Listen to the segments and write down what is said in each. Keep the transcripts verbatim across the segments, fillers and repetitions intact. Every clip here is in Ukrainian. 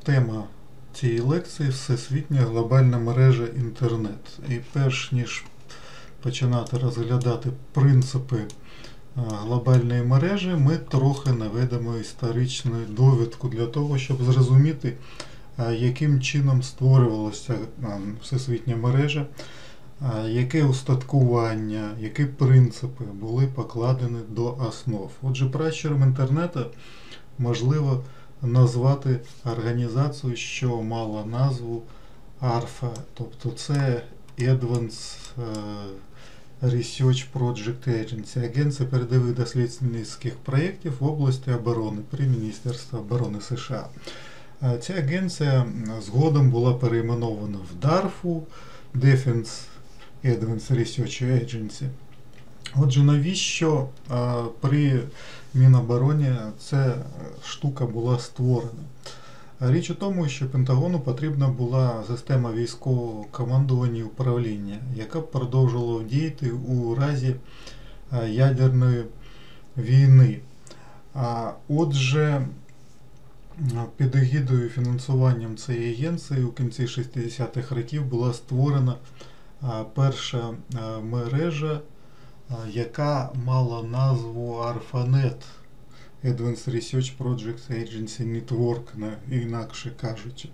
тема цієї лекції – Всесвітня глобальна мережа інтернет. І перш ніж починати розглядати принципи глобальної мережі, ми трохи наведемо історичну довідку для того, щоб зрозуміти, яким чином створювалася всесвітня мережа, яке устаткування, які принципи були покладені до основ. Отже, пращуром інтернету можливо назвати організацію, що мала назву арфа, тобто це Advanced Research Project Agency, Агенція передових дослідницьких проєктів в області оборони при Міністерстві оборони США. Ця агенція згодом була перейменована в ДАРФу, Defense Advanced Research Agency. Отже, навіщо а, при Мінобороні ця штука була створена? Річ у тому, що Пентагону потрібна була система військового командування і управління, яка б продовжувала діяти у разі а, ядерної війни. А, отже, під егідою і фінансуванням цієї агенції у кінці шістдесятих років була створена а, перша а, мережа, яка мала назву ARPANET, Advanced Research Project Agency Network, інакше кажучи.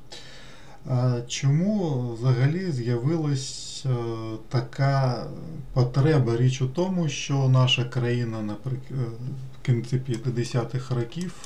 Чому взагалі з'явилась така потреба? Річ у тому, що наша країна в кінці п'ятдесятих років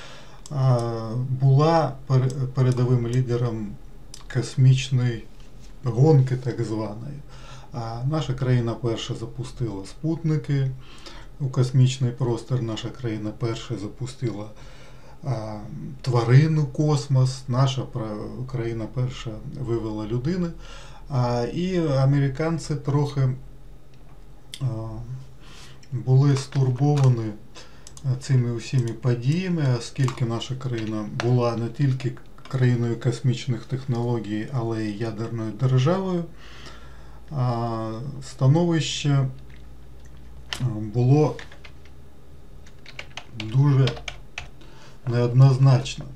була передовим лідером космічної гонки, так званої. А наша країна перша запустила спутники у космічний простір, наша країна перша запустила а, тварин у космос, наша країна перша вивела людини. А, і американці трохи а, були стурбовані цими усіми подіями, оскільки наша країна була не тільки країною космічних технологій, але й ядерною державою. Становище було дуже неоднозначно.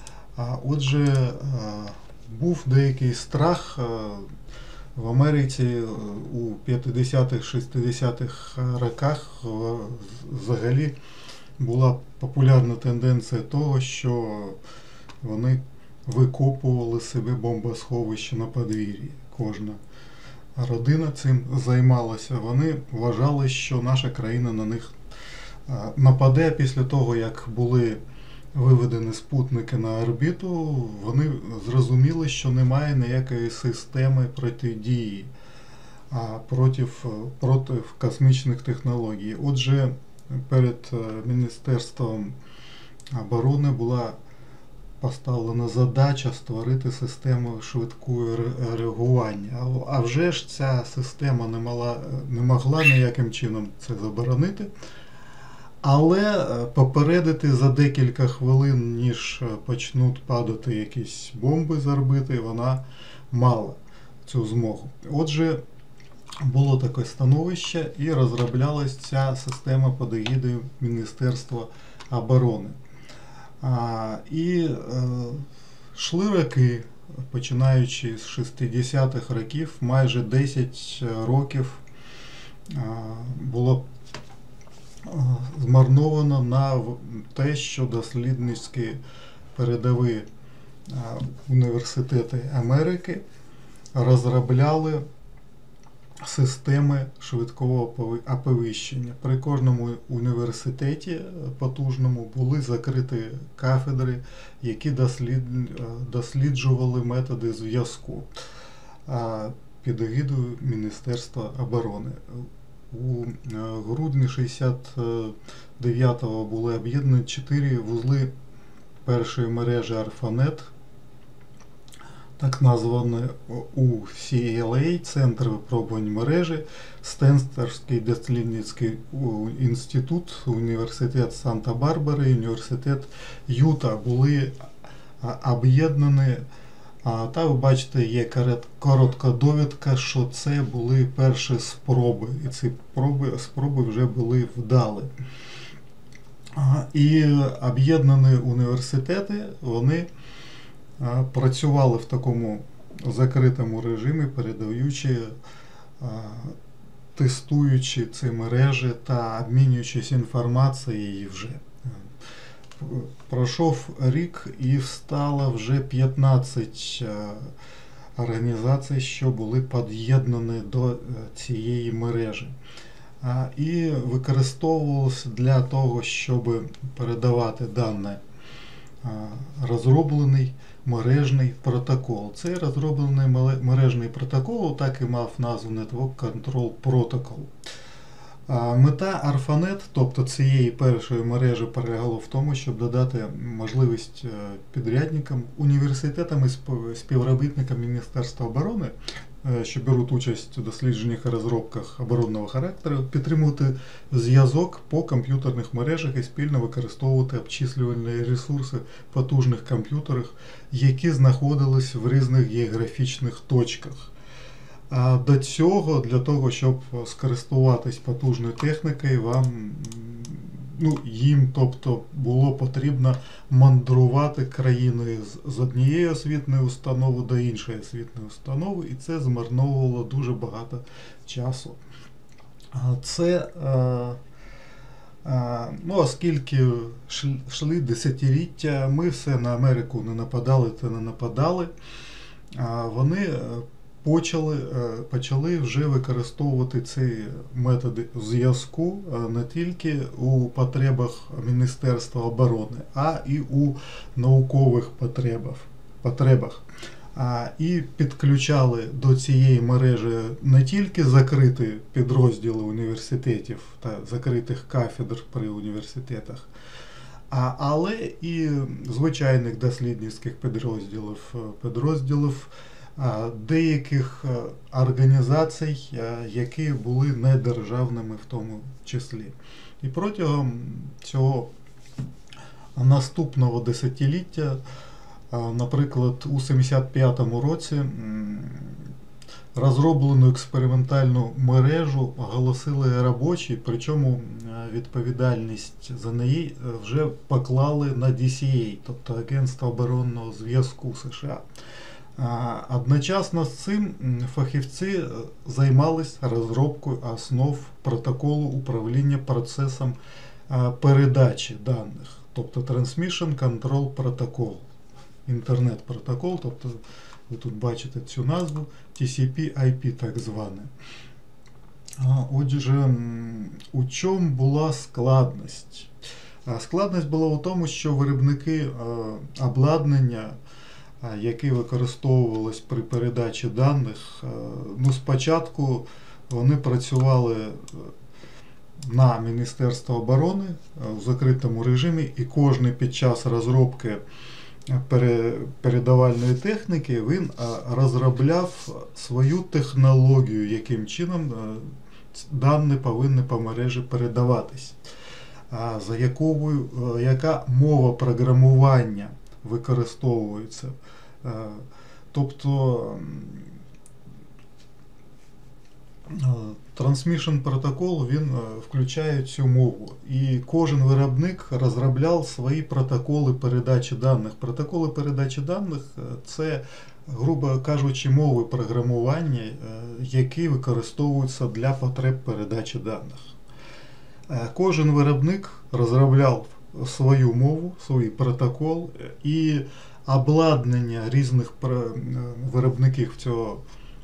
Отже, був деякий страх в Америці у п'ятдесятих-шістдесятих роках. Взагалі була популярна тенденція того, що вони викопували себе бомбосховище на подвір'ї. Кожна родина цим займалася. Вони вважали, що наша країна на них нападе. Після того, як були виведені спутники на орбіту, вони зрозуміли, що немає ніякої системи протидії проти, проти космічних технологій. Отже, перед Міністерством оборони була поставлена задача створити систему швидкого реагування. А вже ж ця система не, мала, не могла ніяким чином це заборонити, але попередити за декілька хвилин, ніж почнуть падати якісь бомби з орбити, вона мала цю змогу. Отже, було таке становище і розроблялась ця система під егідою Міністерства оборони. А, і е, йшли роки, починаючи з шістдесятих років, майже десять років е, було е, змарновано на те, що дослідницькі передові е, університети Америки розробляли системи швидкого оповіщення. При кожному університеті потужному були закриті кафедри, які дослід... досліджували методи зв'язку під егідою Міністерства оборони. У грудні шістдесят дев'ятого були об'єднані чотири вузли першої мережі ARPANET, так названий у сі ел ей, Центр випробувань мережі, Стенфордський дослідницький інститут, університет Санта-Барбари і університет Юта були об'єднані. Та ви бачите, є коротка довідка, що це були перші спроби, і ці спроби, спроби вже були вдалі. І об'єднані університети, вони працювали в такому закритому режимі, передаючи, тестуючи ці мережі та обмінюючись інформацією вже. Пройшов рік і стало вже п'ятнадцять організацій, що були під'єднані до цієї мережі. І використовувалося для того, щоб передавати дані розроблений мережний протокол. Цей розроблений мережний протокол так і мав назву Network Control Protocol. Мета ARPANET, тобто цієї першої мережі, полягала в тому, щоб додати можливість підрядникам, університетам і співробітникам Міністерства оборони, що беруть участь у дослідженнях і розробках оборонного характеру, підтримувати зв'язок по комп'ютерних мережах і спільно використовувати обчислювальні ресурси в потужних комп'ютерах, які знаходились в різних географічних точках. А до цього, для того, щоб скористуватись потужною технікою, вам, ну, їм, тобто, було потрібно мандрувати країною з однієї освітньої установи до іншої освітньої установи, і це змарновувало дуже багато часу. Це, ну, оскільки йшли десятиліття, ми все на Америку не нападали та не нападали, вони Почали, почали вже використовувати ці методи зв'язку не тільки у потребах Міністерства оборони, а і у наукових потребах. потребах. І підключали до цієї мережі не тільки закриті підрозділи університетів та закритих кафедр при університетах, але і звичайних дослідницьких підрозділів, підрозділів деяких організацій, які були недержавними в тому числі. І протягом цього наступного десятиліття, наприклад, у сімдесят п'ятому році розроблену експериментальну мережу оголосили робочі, причому відповідальність за неї вже поклали на ді сі ей, тобто Агентство оборонного зв'язку США. Одночасно з цим фахівці займалися розробкою основ протоколу управління процесом передачі даних, тобто Transmission Control Protocol, інтернет-протокол, тобто ви тут бачите цю назву, ті сі пі ай пі так зване. Отже, у чому була складність? Складність була у тому, що виробники обладнання, які використовувались при передачі даних, ну, спочатку вони працювали на Міністерство оборони в закритому режимі, і кожен під час розробки передавальної техніки він розробляв свою технологію, яким чином дані повинні по мережі передаватись, за якою, яка мова програмування використовується. Тобто Transmission протокол, він включає цю мову, і кожен виробник розробляв свої протоколи передачі даних. Протоколи передачі даних – це, грубо кажучи, мови програмування, які використовуються для потреб передачі даних. Кожен виробник розробляв свою мову, свій протокол, і обладнання різних виробників цього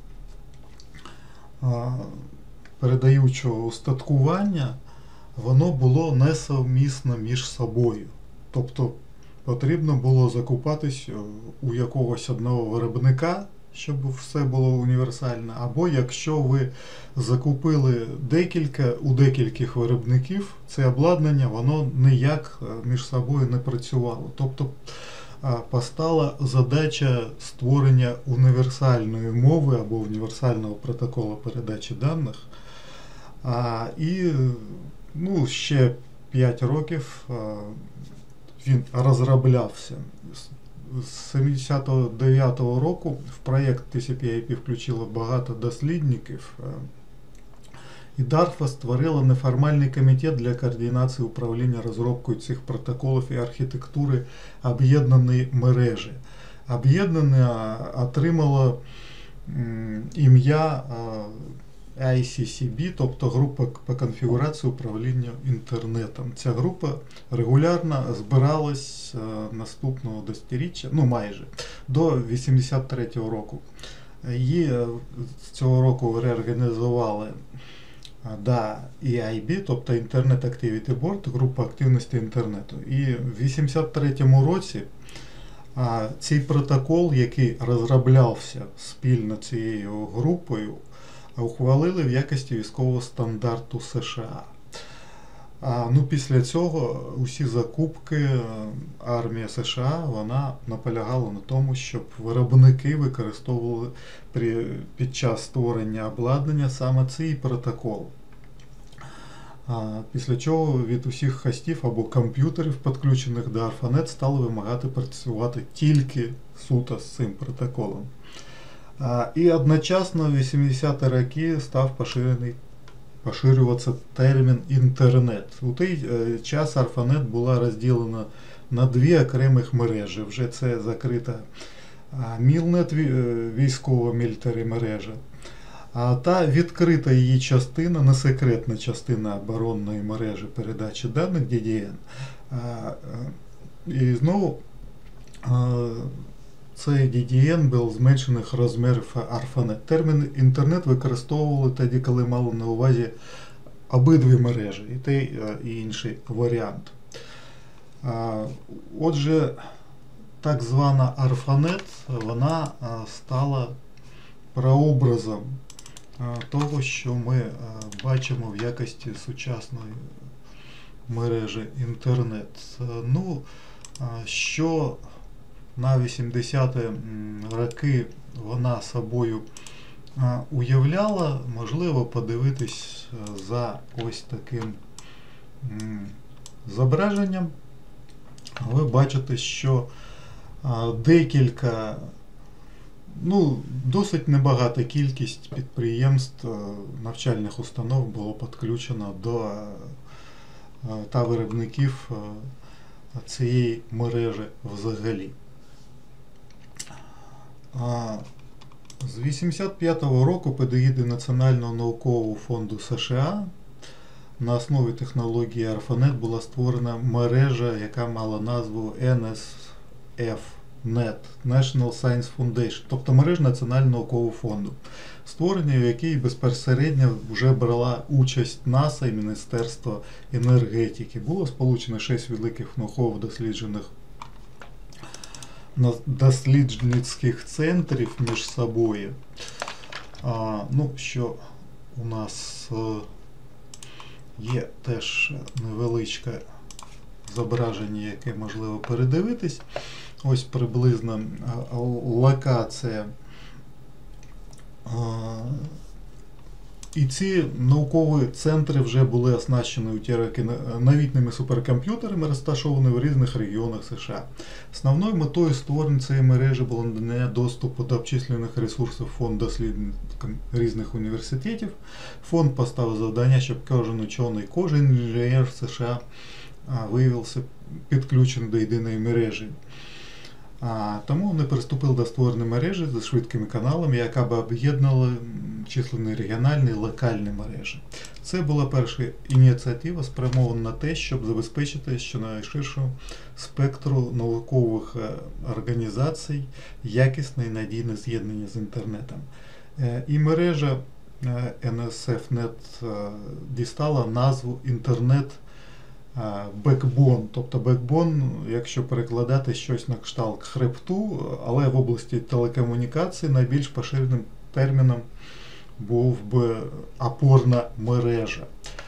передаючого устаткування, воно було несовмісно між собою. Тобто потрібно було закупатись у якогось одного виробника, щоб все було універсально, або якщо ви закупили декілька, у декількох виробників, це обладнання, воно ніяк між собою не працювало. Тобто постала задача створення універсальної мови або універсального протоколу передачі даних. А, і ну, ще п'ять років а, він розроблявся. З сімдесят дев'ятого року в проєкт ті сі пі ай пі включило багато дослідників, і дарфа створила неформальний комітет для координації управління розробкою цих протоколів і архітектури об'єднаної мережі. Об'єднання отримало ім'я ай сі сі бі, тобто група по конфігурації управління інтернетом. Ця група регулярно збиралась наступного десятиріччя, ну майже, до вісімдесят третього року. Її з цього року реорганізували до і ай бі, тобто Internet Activity Board, група активності інтернету. І в вісімдесят третьому році а, цей протокол, який розроблявся спільно цією групою, ухвалили в якості військового стандарту США. А, ну, після цього усі закупки армія США вона наполягала на тому, щоб виробники використовували при, під час створення обладнання саме цей протокол. А, після чого від усіх хостів або комп'ютерів, підключених до ARPANET, стали вимагати працювати тільки суто з цим протоколом. А, і одночасно в вісімдесяті роки став поширений поширюватися термін інтернет. У той час ARPANET була розділена на дві окремих мережі. Вже це закрита Мілнет, військова мілітарі мережа. А та відкрита її частина, не секретна частина оборонної мережі передачі даних ді ді ен. І знову цей ді ді ен був зменшених розмірів ARPANET. Термін інтернет використовували тоді, коли мали на увазі обидві мережі, і той, і інший варіант. Отже, так звана ARPANET, вона стала прообразом того, що ми бачимо в якості сучасної мережі інтернет. Ну, що на вісімдесяті роки вона собою уявляла, можливо подивитись за ось таким зображенням. Ви бачите, що декілька, ну, досить небагата кількість підприємств, навчальних установ було підключено до та виробників цієї мережі взагалі. З вісімдесят п'ятого року під егідою Національного наукового фонду США на основі технології ARPANET була створена мережа, яка мала назву ен ес еф нет National Science Foundation, тобто мережа Національного наукового фонду, створення в якій безпосередньо вже брала участь НАСА і Міністерство енергетики. Було сполучено шість великих науково-досліджених дослідницьких центрів між собою. А, ну, що у нас є теж невеличке зображення, яке можливо передивитись. Ось приблизно локація. А, і ці наукові центри вже були оснащені у ті роки новітніми суперкомп'ютерами, розташовані в різних регіонах США. Основною метою створення цієї мережі було надання доступу до обчислених ресурсів фонду дослідникам різних університетів. Фонд поставив завдання, щоб кожен учений, кожен інженер США виявився підключений до єдиної мережі. А, тому вони приступили до створення мережі з швидкими каналами, яка б об'єднала численні регіональні і локальні мережі. Це була перша ініціатива, спрямована на те, щоб забезпечити щонайширшого спектру наукових організацій якісне і надійне з'єднання з інтернетом. І мережа ен ес еф нет дістала назву інтернет Backbone, тобто Backbone, якщо перекладати щось на кшталт хребту, але в області телекомунікацій найбільш поширеним терміном був би опорна мережа.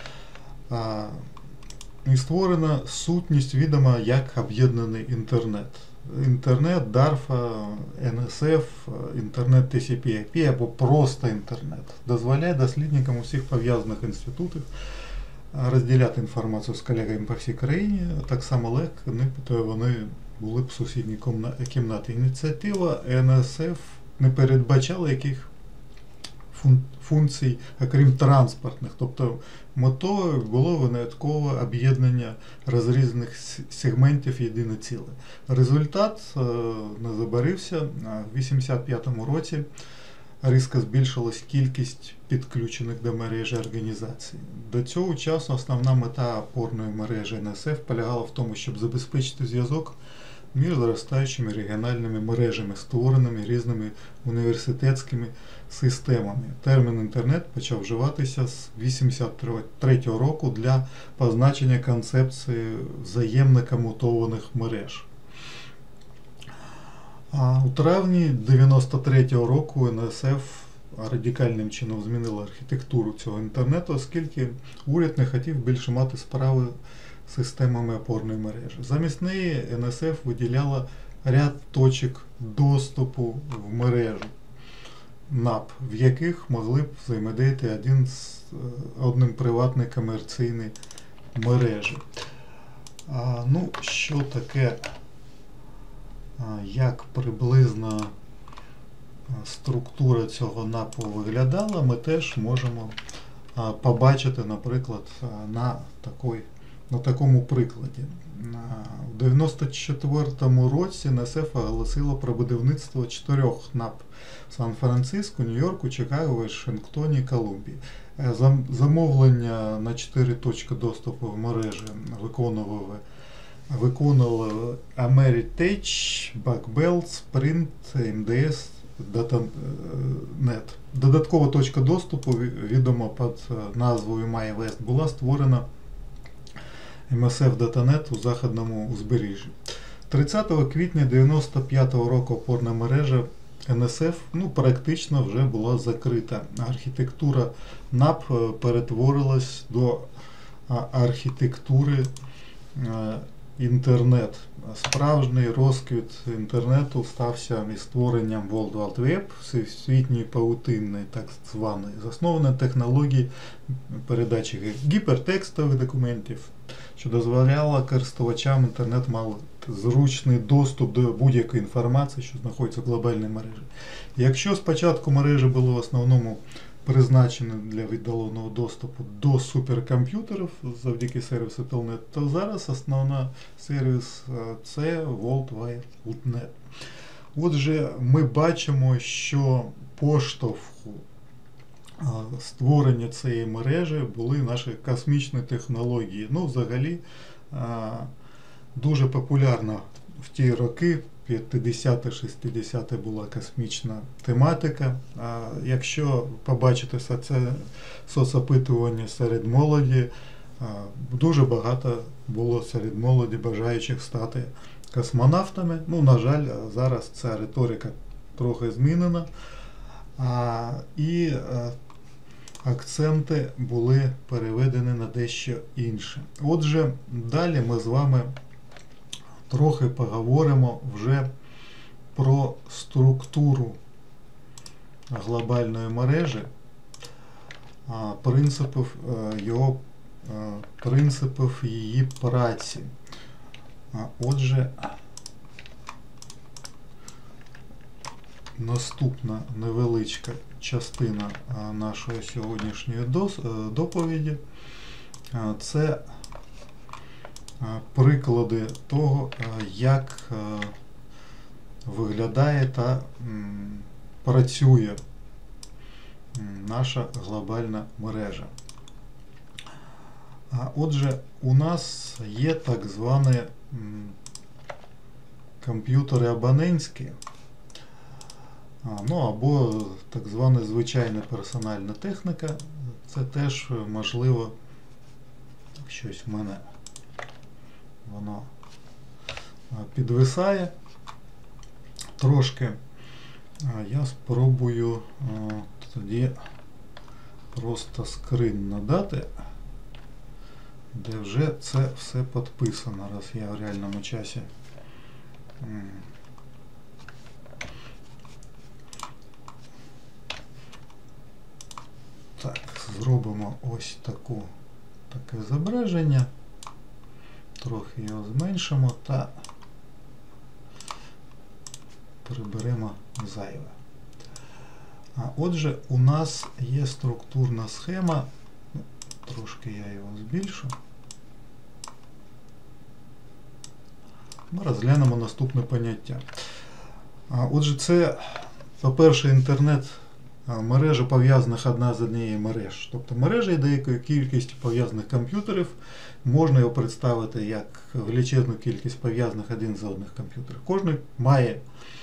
І створена сутність відома як об'єднаний інтернет. Інтернет, дарфа, ен ес еф, інтернет ті сі пі ай пі або просто інтернет дозволяє дослідникам усіх пов'язаних інститутів розділяти інформацію з колегами по всій країні, так само легко, нібито вони були б в сусідній кімнаті. Ініціатива ен ес еф не передбачала яких функцій, окрім транспортних. Тобто метою було виняткове об'єднання розрізаних сегментів в єдине ціле. Результат не забарився. В вісімдесят п'ятому році різко збільшилась кількість підключених до мережі організацій. До цього часу основна мета опорної мережі ен ес еф полягала в тому, щоб забезпечити зв'язок між зростаючими регіональними мережами, створеними різними університетськими системами. Термін інтернет почав вживатися з вісімдесят третього року для позначення концепції взаємно комутованих мереж. А у травні дев'яносто третього року ен ес еф радикальним чином змінила архітектуру цього інтернету, оскільки уряд не хотів більше мати справи з системами опорної мережі. Замість неї ен ес еф виділяла ряд точок доступу в мережу НАП, в яких могли б взаємодіяти один з одним приватні комерційні мережі. А, ну, що таке, а, як приблизно структура цього НАПу виглядала, ми теж можемо а, побачити, наприклад, на, такой, на такому прикладі. У дев'яносто четвертому році ен ес еф оголосила про будівництво чотирьох НАП в Сан-Франциско, Нью-Йорку, Чикаго, Вашингтоні і Колумбії. Замовлення на чотири точки доступу в мережі виконували, виконували Ameritech, Buckbelt, Sprint, ем де ес, DataNet. Додаткова точка доступу, відома під назвою MyWest, була створена ем ес еф DataNet у західному узбережжі. тридцятого квітня дев'яносто п'ятого року опорна мережа ен ес еф ну, практично вже була закрита. Архітектура НАП перетворилась до архітектури інтернет. Справжній розквіт інтернету стався із створенням World Wide Web, всесвітньої паутини, так званої, заснованої на технології передачі гіпертекстових документів, що дозволяло користувачам інтернету мати зручний доступ до будь-якої інформації, що знаходиться в глобальній мережі. Якщо спочатку мережі були в основному призначені для віддаленого доступу до суперкомп'ютерів завдяки сервісу Telnet, то зараз основний сервіс це World Wide Web. Отже, ми бачимо, що поштовху створення цієї мережі були наші космічні технології. Ну, взагалі, дуже популярна в ті роки, п'ятдесяті-шістдесяті, була космічна тематика. А якщо побачите це соцопитування серед молоді, дуже багато було серед молоді бажаючих стати космонавтами. Ну, на жаль, зараз ця риторика трохи змінена. А, і а, акценти були переведені на дещо інше. Отже, далі ми з вами трохи поговоримо вже про структуру глобальної мережі, принципів його, принципів її праці. Отже, наступна невеличка частина нашої сьогоднішньої доповіді – це приклади того, як виглядає та працює наша глобальна мережа. Отже, у нас є так звані комп'ютери абонентські, ну або так звана звичайна персональна техніка. Це теж можливо, щось в мене воно підвисає трошки. Я спробую тоді просто скрин надати, де вже це все підписано, раз я в реальному часі так, зробимо ось таку таке зображення. Трохи його зменшимо та приберемо зайве. Отже, у нас є структурна схема, трошки я його збільшу. Ми розглянемо наступне поняття. Отже, це, по-перше, інтернет мережа пов'язаних одна з однією мереж. Тобто мережа деякою кількістю пов'язаних комп'ютерів, можна його представити як величезну кількість пов'язаних один з одних комп'ютерів. Кожен має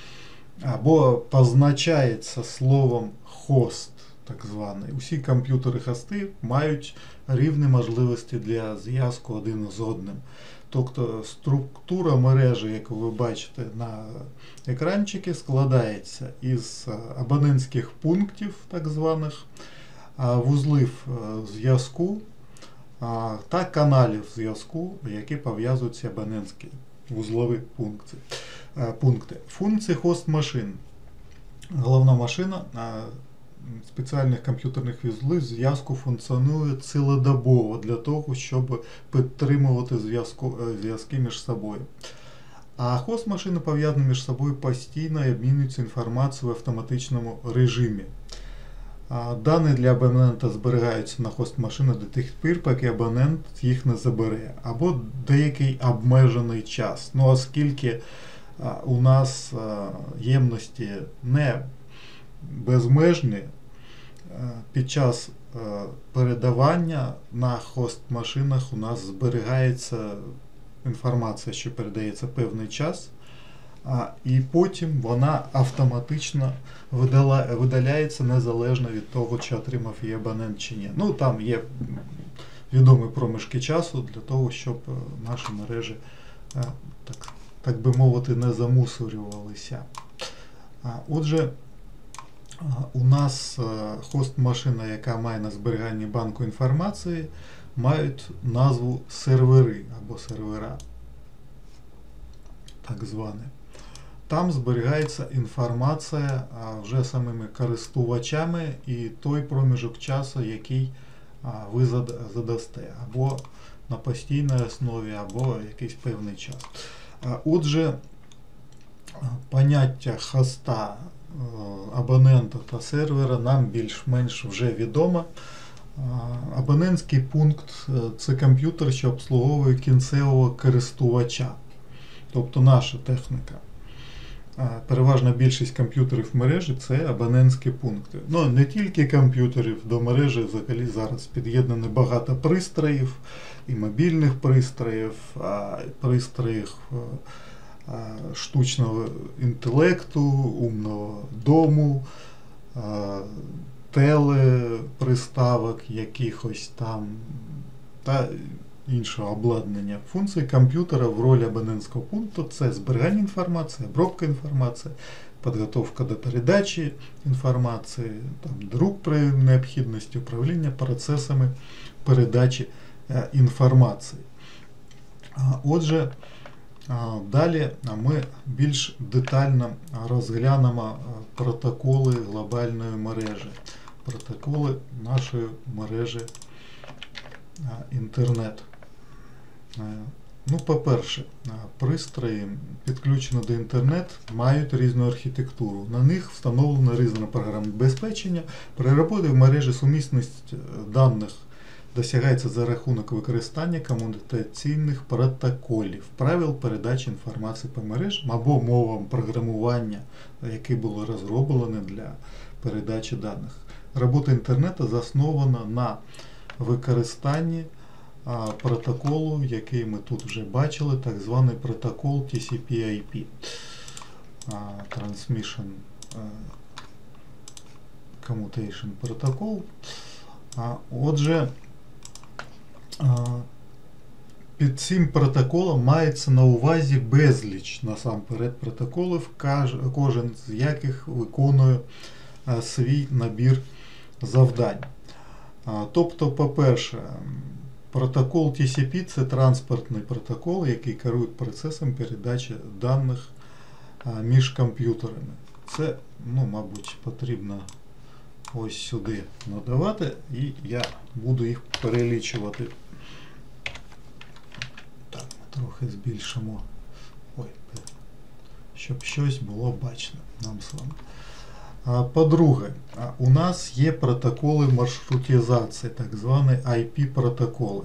або позначається словом хост, так званий. Усі комп'ютери-хости мають рівні можливості для зв'язку один з одним. Тобто структура мережі, яку ви бачите на екранчикі, складається із абонентських пунктів, так званих, вузлів зв'язку та каналів зв'язку, які пов'язують ці абонентські вузлові пункти. пункти. Функції хост-машин. Головна машина спеціальних комп'ютерних вузлів зв'язку функціонує цілодобово для того, щоб підтримувати зв'язки між собою. А хост-машини пов'язані між собою постійно і обмінюються інформацією в автоматичному режимі. Дані для абонента зберігаються на хост-машини до тих пір, поки абонент їх не забере, або деякий обмежений час. Ну, оскільки у нас ємності не безмежні, під час передавання на хост-машинах у нас зберігається інформація, що передається певний час, і потім вона автоматично видаляється незалежно від того, чи отримав її абонент чи ні. Ну, там є відомі проміжки часу для того, щоб наші мережі, так, так би мовити, не замусорювалися. Отже, у нас хост-машина, яка має на зберіганні банку інформації, мають назву сервери або сервера, так зване. Там зберігається інформація вже самими користувачами і той проміжок часу, який ви задасте, або на постійній основі, або якийсь певний час. Отже, поняття хоста, абонента та сервера нам більш-менш вже відомо. Абонентський пункт – це комп'ютер, що обслуговує кінцевого користувача, тобто наша техніка. Переважна більшість комп'ютерів в мережі – це абонентські пункти. Ну, не тільки комп'ютерів, до мережі взагалі зараз під'єднано багато пристроїв, і мобільних пристроїв, пристроїв штучного інтелекту, умного дому, телеприставок якихось там та іншого обладнання. Функції комп'ютера в ролі абонентського пункту – це зберігання інформації, обробка інформації, підготовка до передачі інформації, там, друк при необхідності, управління процесами передачі е, інформації. Отже, далі ми більш детально розглянемо протоколи глобальної мережі, протоколи нашої мережі інтернет. Ну, по-перше, пристрої, підключені до інтернету, мають різну архітектуру. На них встановлено різне програмне забезпечення. При роботі в мережі сумісність даних досягається за рахунок використання комутаційних протоколів, правил передачі інформації по мережам або мовам програмування, які були розроблені для передачі даних. Робота інтернету заснована на використанні а, протоколу, який ми тут вже бачили, так званий протокол Ті Сі Пі Ай Пі. А, Transmission а, Commutation Protocol. А, отже, під цим протоколом мається на увазі безліч насамперед протоколів, кожен з яких виконує свій набір завдань. Тобто, по-перше, протокол Ті Сі Пі – це транспортний протокол, який керує процесом передачі даних між комп'ютерами. Це, ну, мабуть, потрібно ось сюди надавати, і я буду їх перелічувати. Так, трохи збільшимо, ой, щоб щось було бачно нам з вами. По-друге, у нас є протоколи маршрутизації, так звані ай пі-протоколи.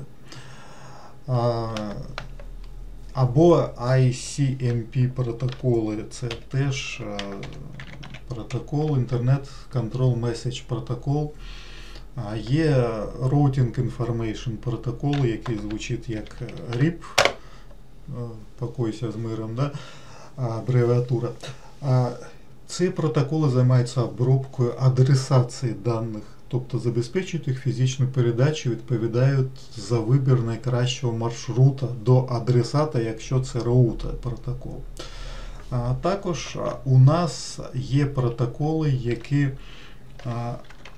Або ай сі ем пі протоколи, це теж протокол, Internet Control Message протокол. Є Routing Information протокол, який звучить як ріп, покойся з миром, да? Абревіатура. Ці протоколи займаються обробкою адресації даних, тобто забезпечують їх фізичну передачу, відповідають за вибір найкращого маршрута до адресата, якщо це роута протокол. А також у нас є протоколи, які а,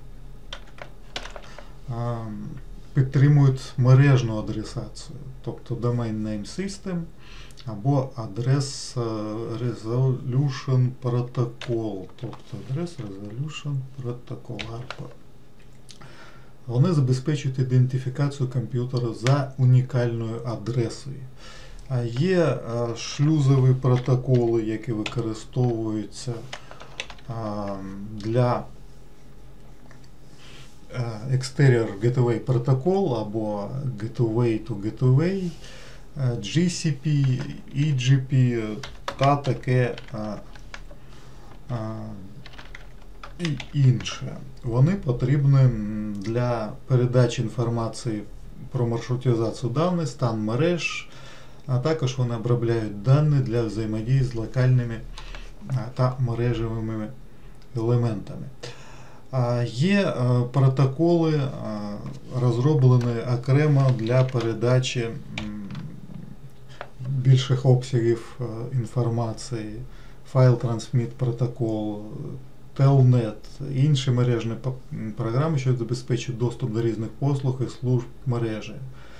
а, підтримують мережну адресацію, тобто Domain Name System або Address Resolution Protocol, тобто Address Resolution Protocol. Вони забезпечують ідентифікацію комп'ютера за унікальною адресою. А є шлюзові протоколи, які використовуються для Exterior Gateway Protocol або Gateway to Gateway, джі сі пі, і джі пі та таке а, а, і інше. Вони потрібні для передачі інформації про маршрутизацію даних, стан мереж, а також вони обробляють дані для взаємодії з локальними а, та мережевими елементами. А, є а, протоколи, а, розроблені окремо для передачі більших обсягів інформації, File Transmit протокол, Telnet, інші мережні програми, що забезпечують доступ до різних послуг і служб мережі.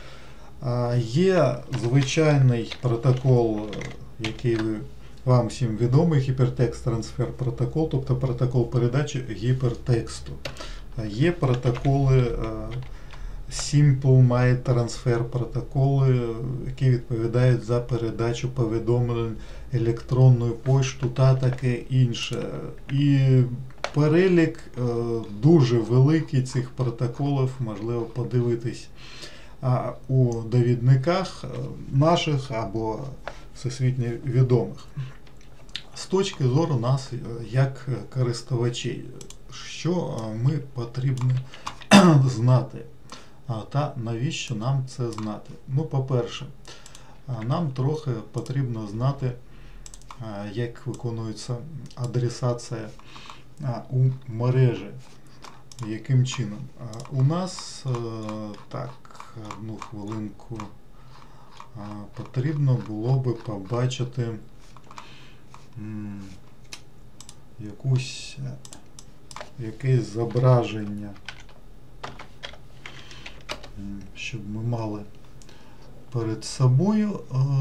Є звичайний протокол, який вам всім відомий, Hypertext Transfer протокол, тобто протокол передачі гіпертексту. Є протоколи Simple My Transfer протоколи, які відповідають за передачу повідомлень електронною поштою та таке інше. І перелік е, дуже великий цих протоколів, можливо подивитись а, у довідниках наших або всесвітньо відомих. З точки зору нас, як користувачів, що ми потрібно знати? Та навіщо нам це знати? Ну, по-перше, нам трохи потрібно знати, як виконується адресація у мережі, яким чином. У нас, так, одну хвилинку, потрібно було би побачити якусь, якесь зображення, щоб ми мали перед собою.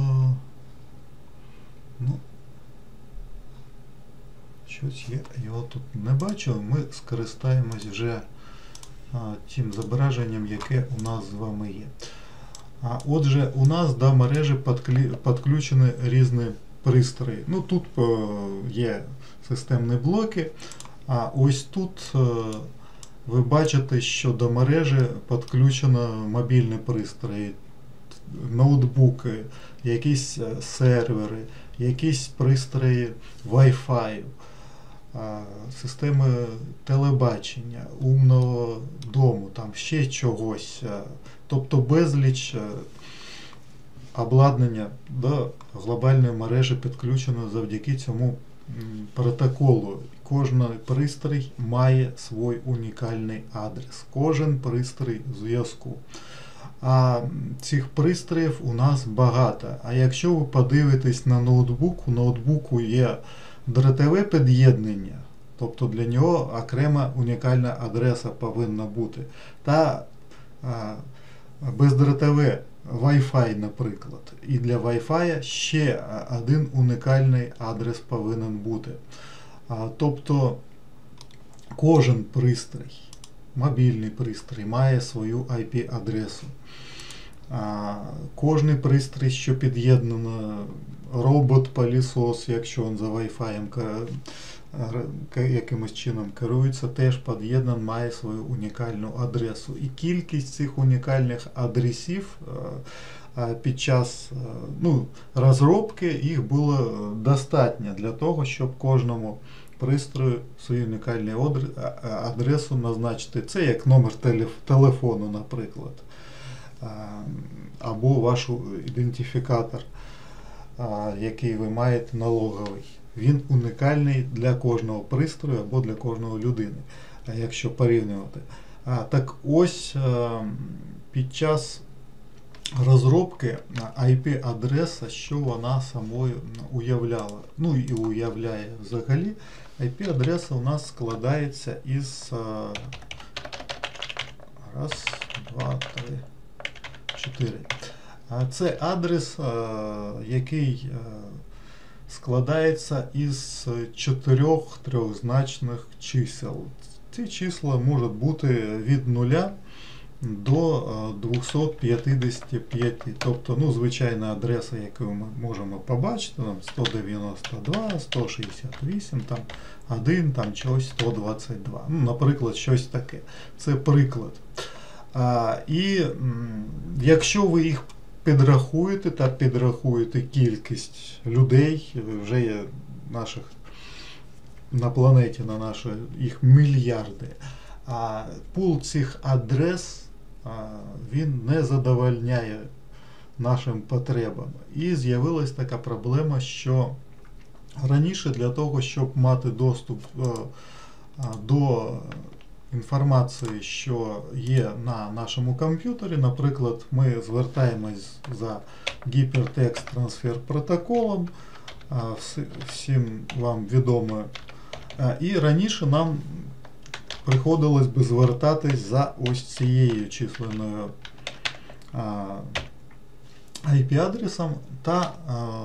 Ну, щось я його тут не бачу, ми скористаємось вже а, тим зображенням, яке у нас з вами є. А, отже, у нас до мережі підключені різні пристрої. Ну, тут а, є системні блоки, а ось тут а, ви бачите, що до мережі підключено мобільні пристрої, ноутбуки, якісь сервери, якісь пристрої Wi-Fi, системи телебачення, умного дому, там ще чогось. Тобто безліч обладнання до глобальної мережі підключено завдяки цьому протоколу. Кожен пристрій має свій унікальний адрес. Кожен пристрій зв'язку. А цих пристроїв у нас багато. А якщо ви подивитесь на ноутбук, у ноутбуку є дротове під'єднання, тобто для нього окрема унікальна адреса повинна бути. Та а, бездротове Wi-Fi, наприклад. І для Wi-Fi ще один унікальний адрес повинен бути. А, тобто кожен пристрій, мобільний пристрій, має свою ай пі-адресу. Кожний пристрій, що під'єднано, робот-пилісос, якщо він за Wi-Fi якимось чином керується, теж під'єднан має свою унікальну адресу. І кількість цих унікальних адресів під час ну, розробки їх було достатньо для того, щоб кожному пристрою свою унікальну адресу назначити. Це як номер телефону, наприклад, або ваш ідентифікатор, який ви маєте налоговий. Він унікальний для кожного пристрою або для кожної людини, якщо порівнювати. Так ось, під час розробки ай пі-адреса, що вона самою уявляла, ну і уявляє взагалі, ай пі-адреса у нас складається із раз, два, три, чотири. Це адрес, який складається із чотирьох трьохзначних чисел. Ці числа можуть бути від нуля до двохсот п'ятдесяти п'яти. Тобто, ну, звичайна адреса, яку ми можемо побачити, там сто дев'яносто два, сто шістдесят вісім, там один, там чогось сто двадцять два. Ну, наприклад, щось таке. Це приклад. А, і м, якщо ви їх підрахуєте та підрахуєте кількість людей, вже є наших на планеті, на нашій, їх мільярди, а пул цих адрес, а, він не задовольняє нашим потребам. І з'явилась така проблема, що раніше для того, щоб мати доступ а, а, до інформації, що є на нашому комп'ютері, наприклад, ми звертаємось за гіпертекст трансфер протоколом, всім вам відомо, і раніше нам приходилось би звертатись за ось цією численною ай пі-адресом та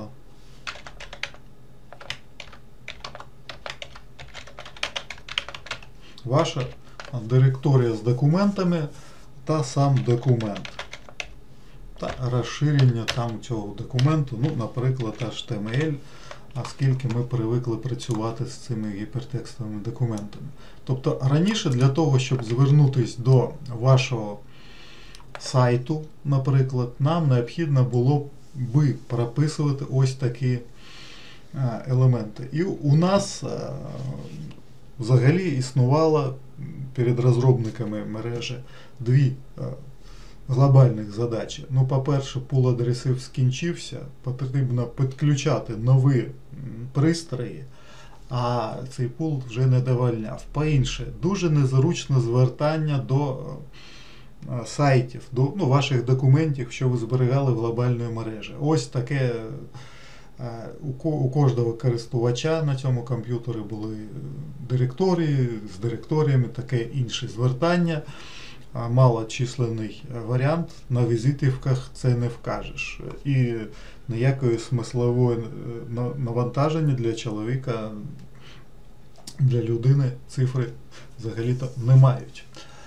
ваша директорія з документами та сам документ. Та розширення там цього документу, ну, наприклад, ейч ті ем ель, оскільки ми привикли працювати з цими гіпертекстовими документами. Тобто раніше для того, щоб звернутися до вашого сайту, наприклад, нам необхідно було би прописувати ось такі елементи. І у нас взагалі існувало перед розробниками мережі дві глобальних задачі. Ну, по-перше, пул адресів скінчився, потрібно підключати нові пристрої, а цей пул вже не довольняв. По-інше, дуже незручне звертання до сайтів, до ну, ваших документів, що ви зберігали в глобальній мережі. Ось таке у кожного користувача на цьому комп'ютері були директорії, з директоріями таке інше звертання. Малочисленний варіант, на візитівках це не вкажеш. І ніякої смислової навантаження для чоловіка, для людини цифри взагалі-то не мають.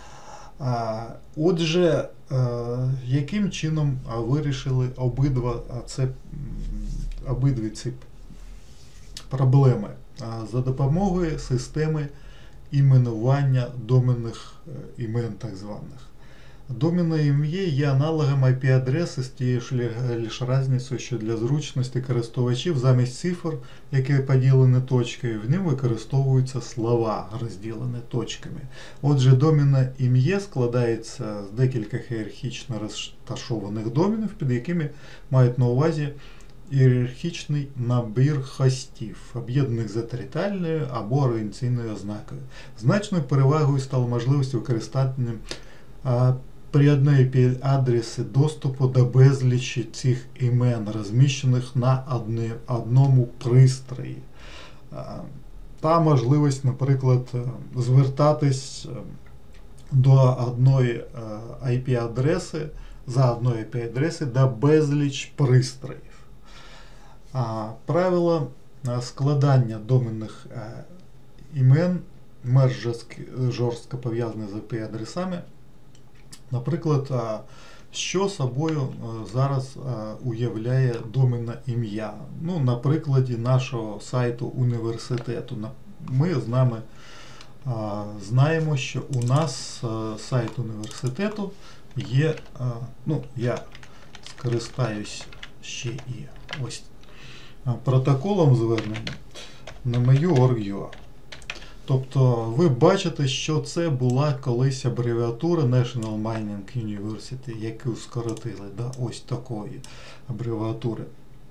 Отже, яким чином вирішили обидва, це, обидві ці проблеми? За допомогою системи іменування доменних імен так званих. Доменне ім'я є аналогом ай пі-адреси з тією ж лише різницею, що для зручності користувачів замість цифр, які поділені точкою, в ньому використовуються слова, розділені точками. Отже, доменне ім'я складається з декількох ієрархічно розташованих доменів, під якими мають на увазі ієрархічний набір хостів, об'єднаних за територіальною або орієнтаційною ознакою. Значною перевагою стала можливість використання а, при одній ай пі-адресі доступу до безлічі цих імен, розміщених на одні, одному пристрої. А, та можливість, наприклад, звертатись до одної ай пі-адреси, за одної ай пі-адреси до безліч пристроїв. А, правила складання доменних е, імен менш жорстко пов'язані з ай пі-адресами. Наприклад, а, що собою а, зараз а, уявляє доменне ім'я? Ну, на прикладі нашого сайту університету. На, ми з нами а, знаємо, що у нас а, сайт університету є, а, ну, я скористаюсь ще і ось а, протоколом звернення на мою точка орг точка ю а. Тобто ви бачите, що це була колись абревіатура National Mining University, яку скоротили до ось такої абревіатури.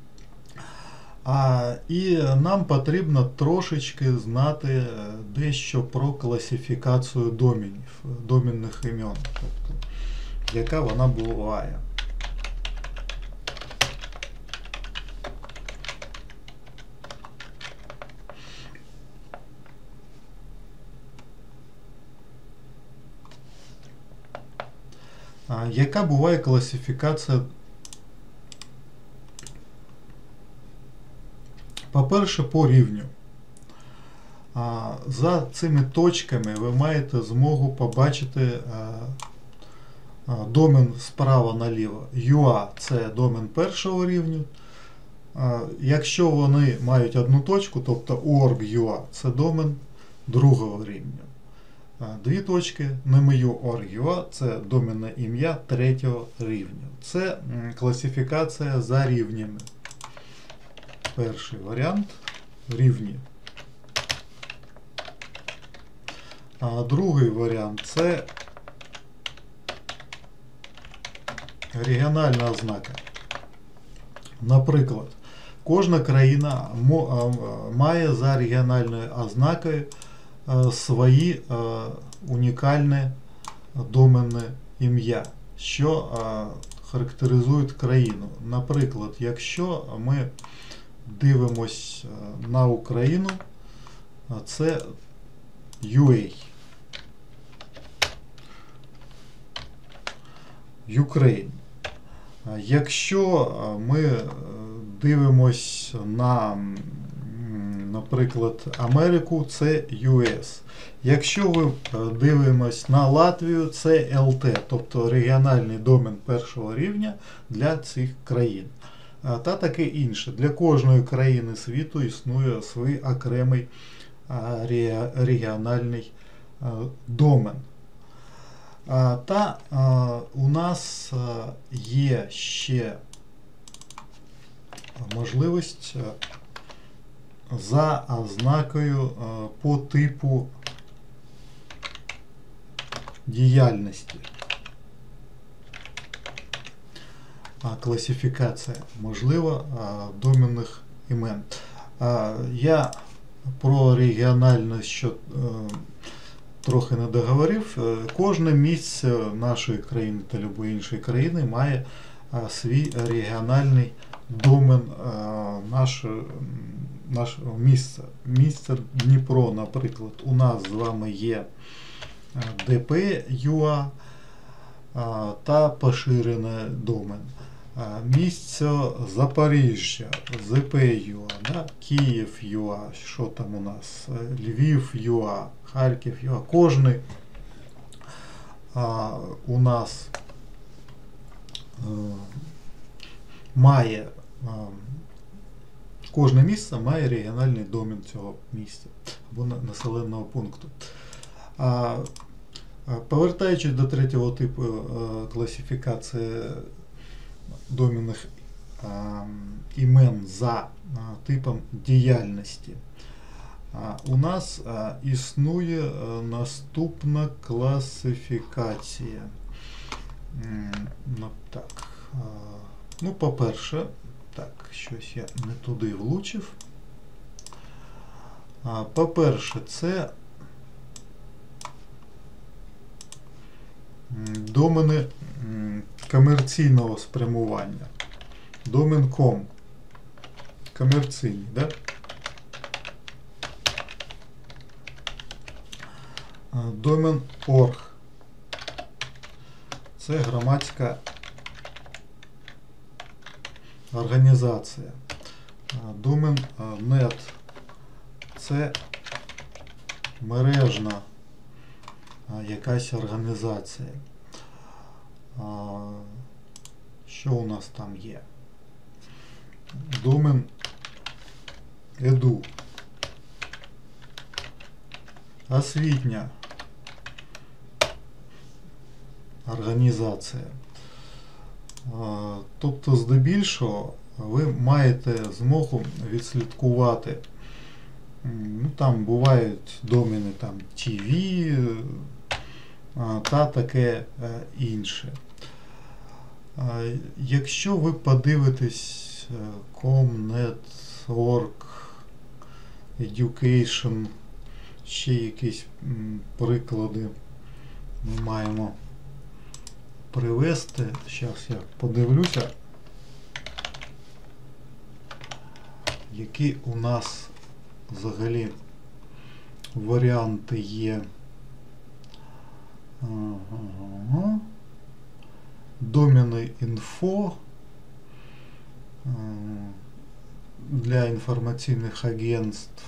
А, і нам потрібно трошечки знати дещо про класифікацію доменів, доменних імен, тобто, яка вона буває. А, яка буває класифікація? По-перше, по рівню. А, за цими точками ви маєте змогу побачити а, а, домен справа наліво. ю а – це домен першого рівня. А, якщо вони мають одну точку, тобто org.ua – це домен другого рівня. А, дві точки на мою точка орг точка ю а – це доменне ім'я третього рівня. Це м, класифікація за рівнями. Перший варіант – рівні. А другий варіант – це регіональна ознака. Наприклад, кожна країна має за регіональною ознакою свої унікальне доменне ім'я, що характеризує країну. Наприклад, якщо ми дивимось на Україну, це ю ей. Ukraine. Якщо ми дивимось на, наприклад, Америку, це ю ес. Якщо ви дивимось на Латвію, це ел те, тобто регіональний домен першого рівня для цих країн. Та таке інше. Для кожної країни світу існує свій окремий регіональний домен. Та у нас є ще можливість за ознакою по типу діяльності. Класифікація можлива доменних імен. Я про регіональність що трохи не договорив. Кожне місце нашої країни та будь-якої іншої країни має свій регіональний домен нашого, нашого місця. Місце Дніпро, наприклад, у нас з вами є де пе точка ю а та поширений домен. Місце Запоріжжя, зет пе точка ю а, да? Київ точка ю а, що там у нас, Львів точка ю а, Харків точка ю а. Кожний а, у нас а, має, а, кожне місце має регіональний домен цього місця або населеного пункту. А, повертаючись до третього типу а, класифікації доменних а, імен за а, типом діяльності, а, у нас а, існує а, наступна класифікація. Ну, так, а, ну, по-перше, так, щось я не туди влучив. А, по-перше, це домени комерційного спрямування. Домен ком. Комерційний, да? Домен орг. Це громадська організація. Домен нет. Це мережна якась організація. Що у нас там є? Домен еду. освітня організація. Тобто, здебільшого, ви маєте змогу відслідкувати, ну, там бувають домени там ті ві та таке інше. Якщо ви подивитесь com.net.org, Education, ще якісь приклади ми маємо привести. Зараз я подивлюся, які у нас взагалі варіанти є. Ага. Домени інфо для інформаційних агентств.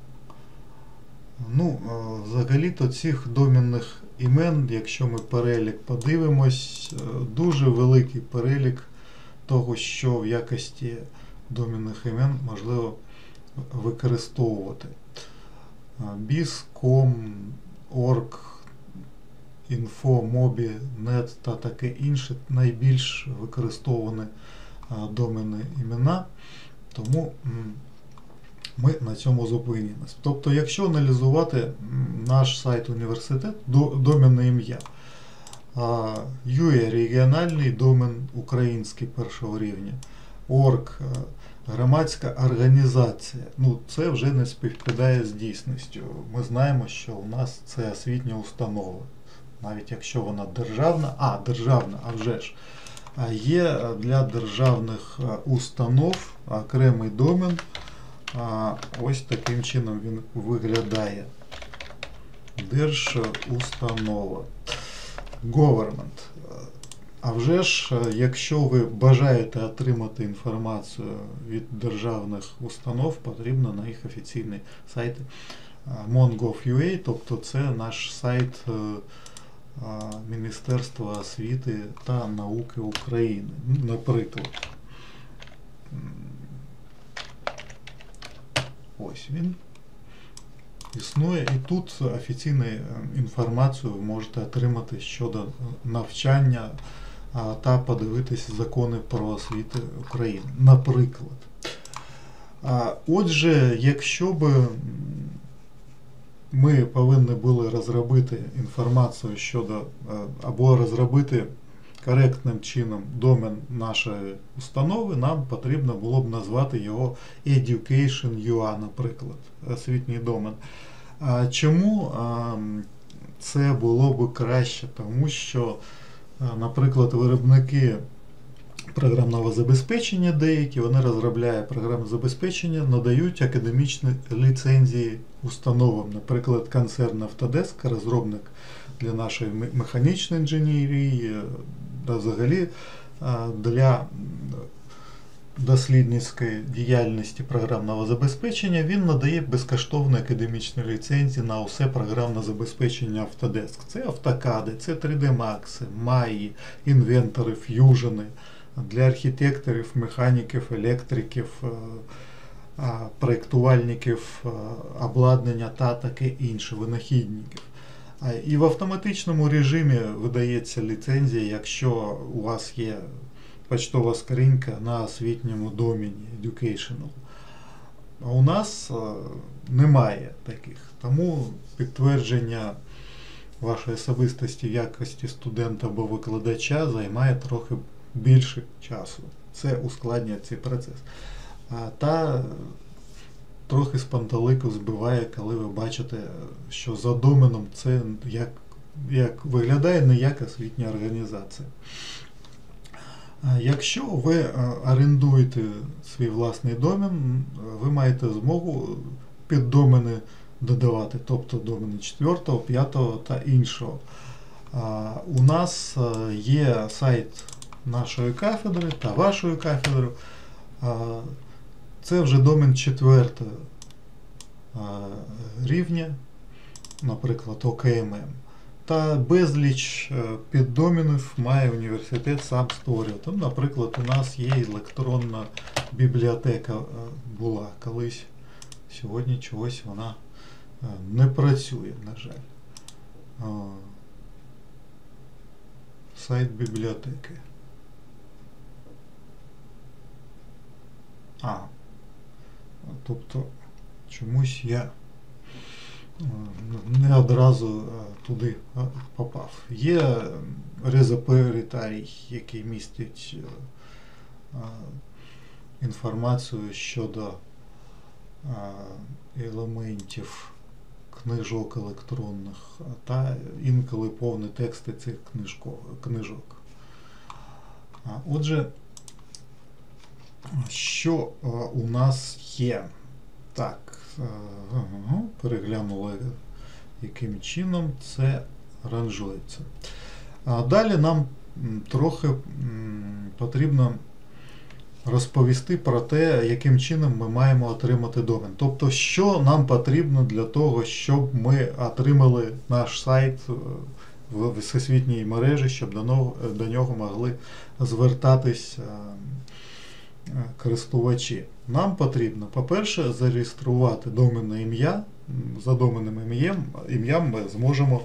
Ну, взагалі-то цих доменних імен, якщо ми перелік подивимось, дуже великий перелік того, що в якості доменних імен можливо використовувати. біз, ком, орг, інфо, мобі, нет та таке інше найбільш використовані доменні імена, тому ми на цьому зупинимось. Тобто, якщо аналізувати наш сайт університет, доменне ім'я, ю ей – регіональний домен український першого рівня, орг – громадська організація. Ну, це вже не співпадає з дійсністю. Ми знаємо, що у нас це освітня установа. Навіть якщо вона державна, а, державна, а вже ж. Є для державних установ окремий домен. Ось таким чином він виглядає. Держустанова. Government. А вже ж, якщо ви бажаєте отримати інформацію від державних установ, потрібно на їх офіційний сайт мон крапка гов крапка ю а, тобто це наш сайт Міністерства освіти та науки України. Наприклад. Ось він існує, і тут офіційну інформацію ви можете отримати щодо навчання та подивитись закони про освіту України. Наприклад. Отже, якщо б ми повинні були розробити інформацію щодо, або розробити коректним чином домен нашої установи, нам потрібно було б назвати його Education точка ю а, наприклад, освітній домен. Чому це було б краще? Тому що, наприклад, виробники програмного забезпечення деякі, вони розробляють програмне забезпечення, надають академічні ліцензії установам. Наприклад, концерн Автодеск, розробник для нашої механічної інженерії, та взагалі для дослідницької діяльності програмного забезпечення, він надає безкоштовні академічні ліцензії на усе програмне забезпечення Autodesk. Це автокади, це три де Max, Maya, інвентори, ф'южени для архітекторів, механіків, електриків, проєктувальників обладнання та таке інше, винахідників. І в автоматичному режимі видається ліцензія, якщо у вас є почтова скринька на освітньому домені Educational. А у нас немає таких. Тому підтвердження вашої особистості в якості студента або викладача займає трохи більше часу. Це ускладнює цей процес. Та трохи з пантелику збиває, коли ви бачите, що за доменом це як, як виглядає не як освітня організація. Якщо ви орендуєте свій власний домен, ви маєте змогу піддомени додавати, тобто домени четвертого, п'ятого та іншого. У нас є сайт нашої кафедри та вашої кафедри. Це вже домен четвертого рівня, наприклад, о ка ем ем. Та безліч піддоменів має університет сам створювати. Наприклад, у нас є електронна бібліотека, була колись, сьогодні чогось вона не працює, на жаль. Сайт бібліотеки. А, тобто чомусь я не одразу туди попав. Є резоперитарій, який містить інформацію щодо елементів книжок електронних, та інколи повні тексти цих книжок. Отже, що у нас є? Так, переглянули, яким чином це ранжується. А далі нам трохи потрібно розповісти про те, яким чином ми маємо отримати домен. Тобто, що нам потрібно для того, щоб ми отримали наш сайт в всесвітній мережі, щоб до нього, до нього могли звертатись користувачі. Нам потрібно, по-перше, зареєструвати доменне ім'я. За доменним ім'ям ім'ям ми зможемо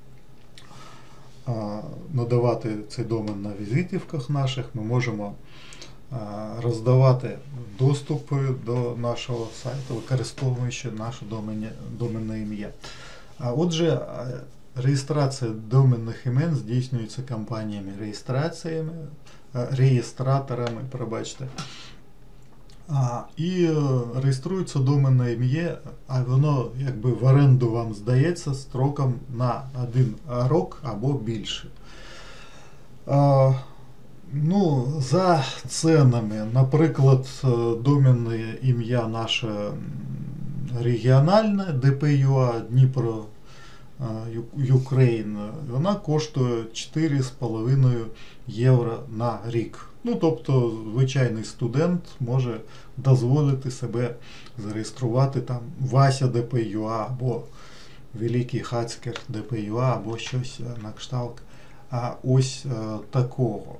а, надавати цей домен на візитівках наших, ми можемо а, роздавати доступи до нашого сайту, використовуючи наше доменне, доменне ім'я. А отже, реєстрація доменних імен здійснюється компаніями реєстраціями, реєстраторами, пробачте. А, і реєструється доменне ім'я, а воно якби в оренду вам здається строком на один рік або більше. А, ну, за ценами, наприклад, доменне ім'я наше регіональне, ді пі ю а, Дніпро, Україн, вона коштує чотири з половиною євро на рік. Ну, тобто, звичайний студент може дозволити себе зареєструвати там Вася ді пі ю а або Великий Хацкер ді пі ю а або щось на кшталт а ось а, такого.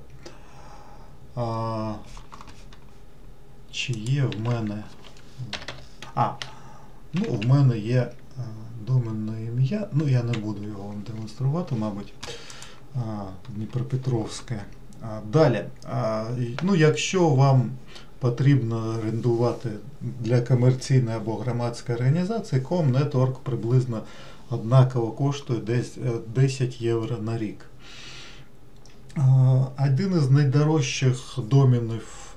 А, чи є в мене... А, ну, в мене є доменне ім'я, ну я не буду його вам демонструвати, мабуть, Дніпропетровське. Далі, ну якщо вам потрібно орендувати для комерційної або громадської організації, Comnetwork приблизно однаково коштує десь десять євро на рік. Один із найдорожчих доменів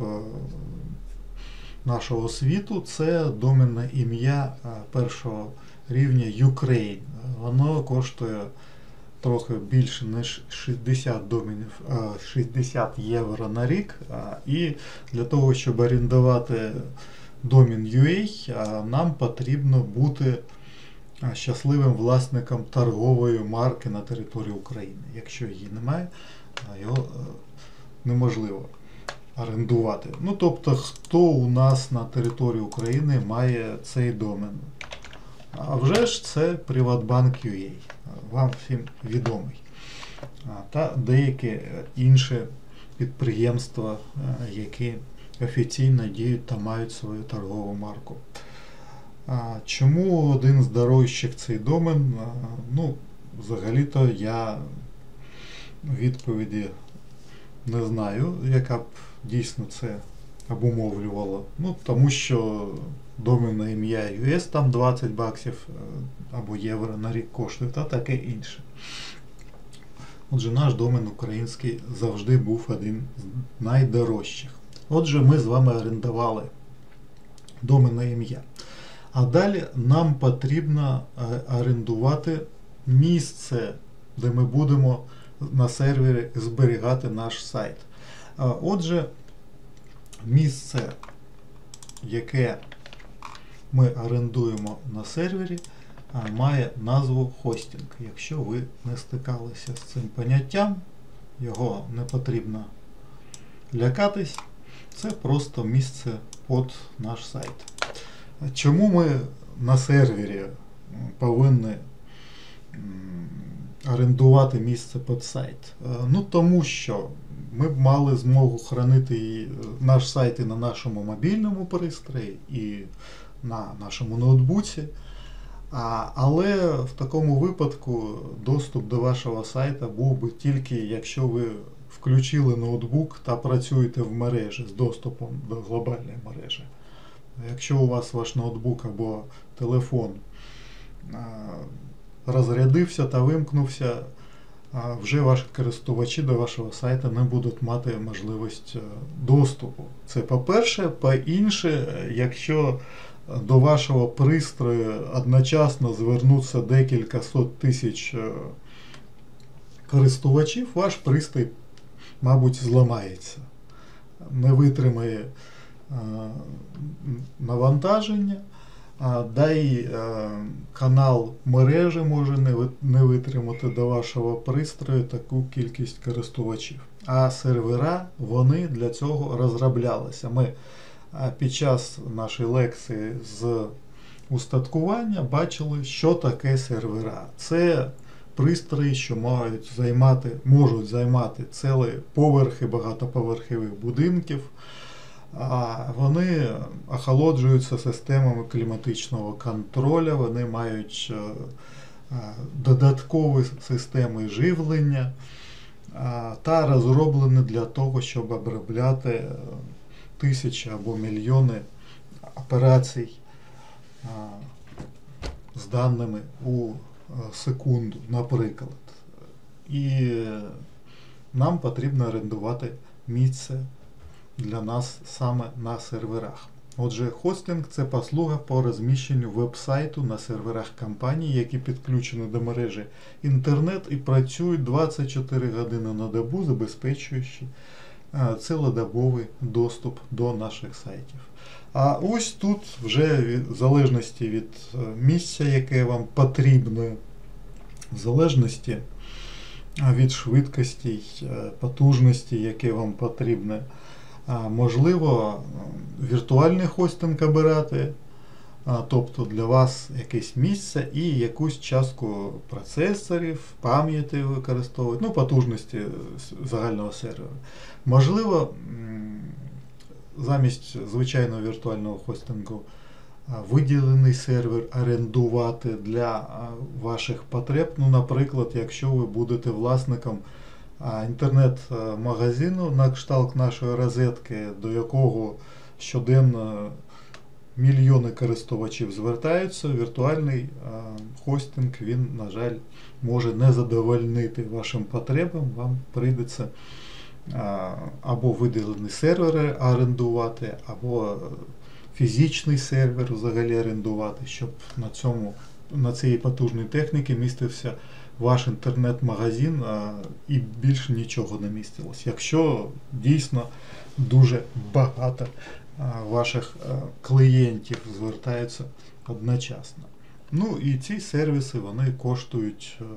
нашого світу – це доменне ім'я першого рівня Ukraine. Воно коштує трохи більше ніж шістдесят доменів, шістдесят євро на рік. І для того, щоб орендувати домен ю а, нам потрібно бути щасливим власником торгової марки на території України. Якщо її немає, його неможливо орендувати. Ну, тобто, хто у нас на території України має цей домен? А вже ж це Приватбанк ю а, вам всім відомий. Та деякі інші підприємства, які офіційно діють та мають свою торгову марку. Чому один з дорожчих цей домен? Ну, взагалі-то я відповіді не знаю, яка б дійсно це обумовлювала. Ну, тому що доменне ім'я ю ес там двадцять баксів або євро на рік коштує, та таке інше. Отже, наш домен український завжди був один з найдорожчих. Отже, ми з вами орендували доменне ім'я. А далі нам потрібно орендувати місце, де ми будемо на сервері зберігати наш сайт. Отже, місце, яке ми орендуємо на сервері, має назву хостинг. Якщо ви не стикалися з цим поняттям, його не потрібно лякатись, це просто місце під наш сайт. Чому ми на сервері повинні орендувати місце під сайт? Ну, тому що ми б мали змогу хранити наш сайт і на нашому мобільному пристрої, і на нашому ноутбуці. А, але в такому випадку доступ до вашого сайта був би тільки, якщо ви включили ноутбук та працюєте в мережі з доступом до глобальної мережі. Якщо у вас ваш ноутбук або телефон а, розрядився та вимкнувся, а, вже ваші користувачі до вашого сайту не будуть мати можливість доступу. Це по-перше. По-інше, якщо до вашого пристрою одночасно звернуться декілька сот тисяч користувачів, ваш пристрій, мабуть, зламається, не витримає а, навантаження, а, да й а, канал мережі може не, не витримати до вашого пристрою таку кількість користувачів. А сервера, вони для цього розроблялися. Ми під час нашої лекції з устаткування бачили, що таке сервера. Це пристрої, що мають займати, можуть займати цілі поверхи багатоповерхових будинків. А вони охолоджуються системами кліматичного контролю, вони мають додаткові системи живлення та розроблені для того, щоб обробляти тисячі або мільйони операцій а, з даними у а, секунду, наприклад. І нам потрібно орендувати місце для нас саме на серверах. Отже, хостинг – це послуга по розміщенню веб-сайту на серверах компанії, які підключені до мережі інтернет і працюють двадцять чотири години на добу, забезпечуючи цілодобовий доступ до наших сайтів. А ось тут вже від, в залежності від місця, яке вам потрібне, в залежності від швидкості, потужності, яке вам потрібне, можливо віртуальний хостинг обирати, тобто для вас якесь місце і якусь частку процесорів, пам'яті використовувати, ну, потужності загального сервера. Можливо, замість звичайного віртуального хостингу виділений сервер орендувати для ваших потреб. Ну, наприклад, якщо ви будете власником інтернет-магазину на кшталт нашої розетки, до якого щоденно мільйони користувачів звертаються, віртуальний а, хостинг, він, на жаль, може не задовольнити вашим потребам. Вам прийдеться а, або виділений сервер орендувати, або фізичний сервер взагалі орендувати, щоб на цьому, на цій потужній техніці містився ваш інтернет-магазин а, і більше нічого не містилось. Якщо дійсно дуже багато ваших клієнтів звертаються одночасно. Ну і ці сервіси, вони коштують е,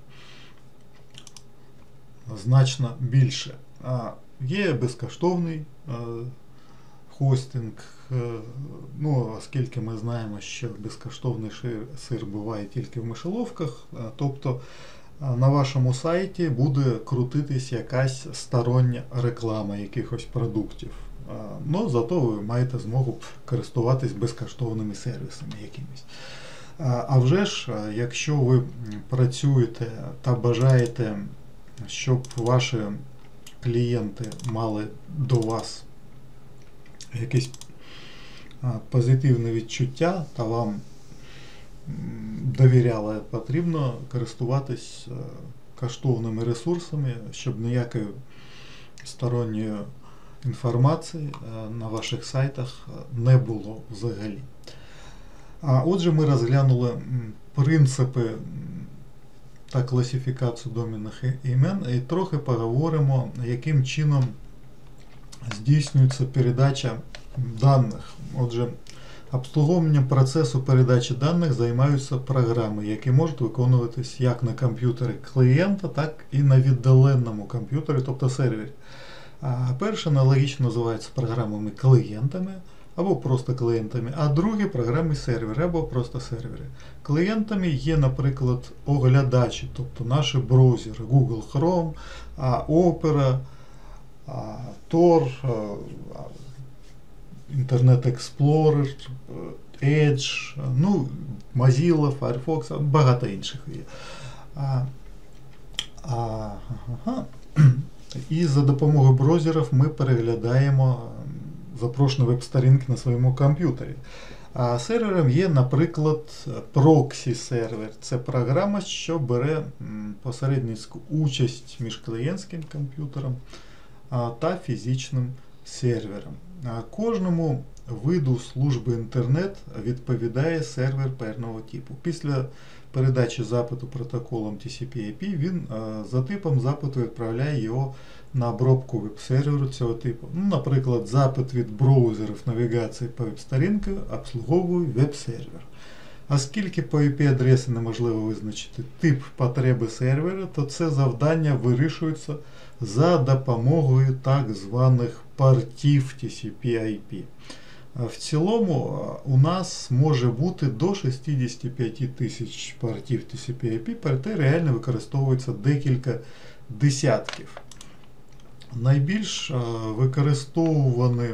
значно більше. А є безкоштовний е, хостинг, е, ну, оскільки ми знаємо, що безкоштовний сир, сир буває тільки в мишоловках, е, тобто е, на вашому сайті буде крутитись якась стороння реклама якихось продуктів. Ну, зато ви маєте змогу користуватись безкоштовними сервісами якимись. А вже ж, якщо ви працюєте та бажаєте, щоб ваші клієнти мали до вас якесь позитивне відчуття та вам довіряли, потрібно користуватись коштовними ресурсами, щоб ніякої сторонньої інформації на ваших сайтах не було взагалі. А отже, ми розглянули принципи та класифікацію домінних імен і трохи поговоримо, яким чином здійснюється передача даних. Отже, обслуговуванням процесу передачі даних займаються програми, які можуть виконуватись як на комп'ютері клієнта, так і на віддаленому комп'ютері, тобто сервері. А перше аналогічно називаються програмами клієнтами або просто клієнтами, а другі програми сервери або просто сервери. Клієнтами є, наприклад, оглядачі, тобто наші браузери Google Chrome, Opera, Tor, Internet Explorer Edge, ну, Mozilla, Firefox, багато інших є. А, а, ага. І за допомогою браузерів ми переглядаємо запрошені веб-сторінки на своєму комп'ютері. А сервером є, наприклад, проксі-сервер. Це програма, що бере посередницьку участь між клієнтським комп'ютером та фізичним сервером. Кожному виду служби інтернет відповідає сервер певного типу. Після передачі запиту протоколом ті сі пі ай пі він за типом запиту відправляє його на обробку веб-серверу цього типу. Ну, наприклад, запит від браузерів навігації по веб-сторінці обслуговує веб-сервер. Оскільки по ай пі-адреси неможливо визначити тип потреби сервера, то це завдання вирішується за допомогою так званих портів ті сі пі ай пі. В цілому у нас може бути до шістдесят п'ять тисяч портів ті сі пі ай пі, проте реально використовується декілька десятків. Найбільш використовувані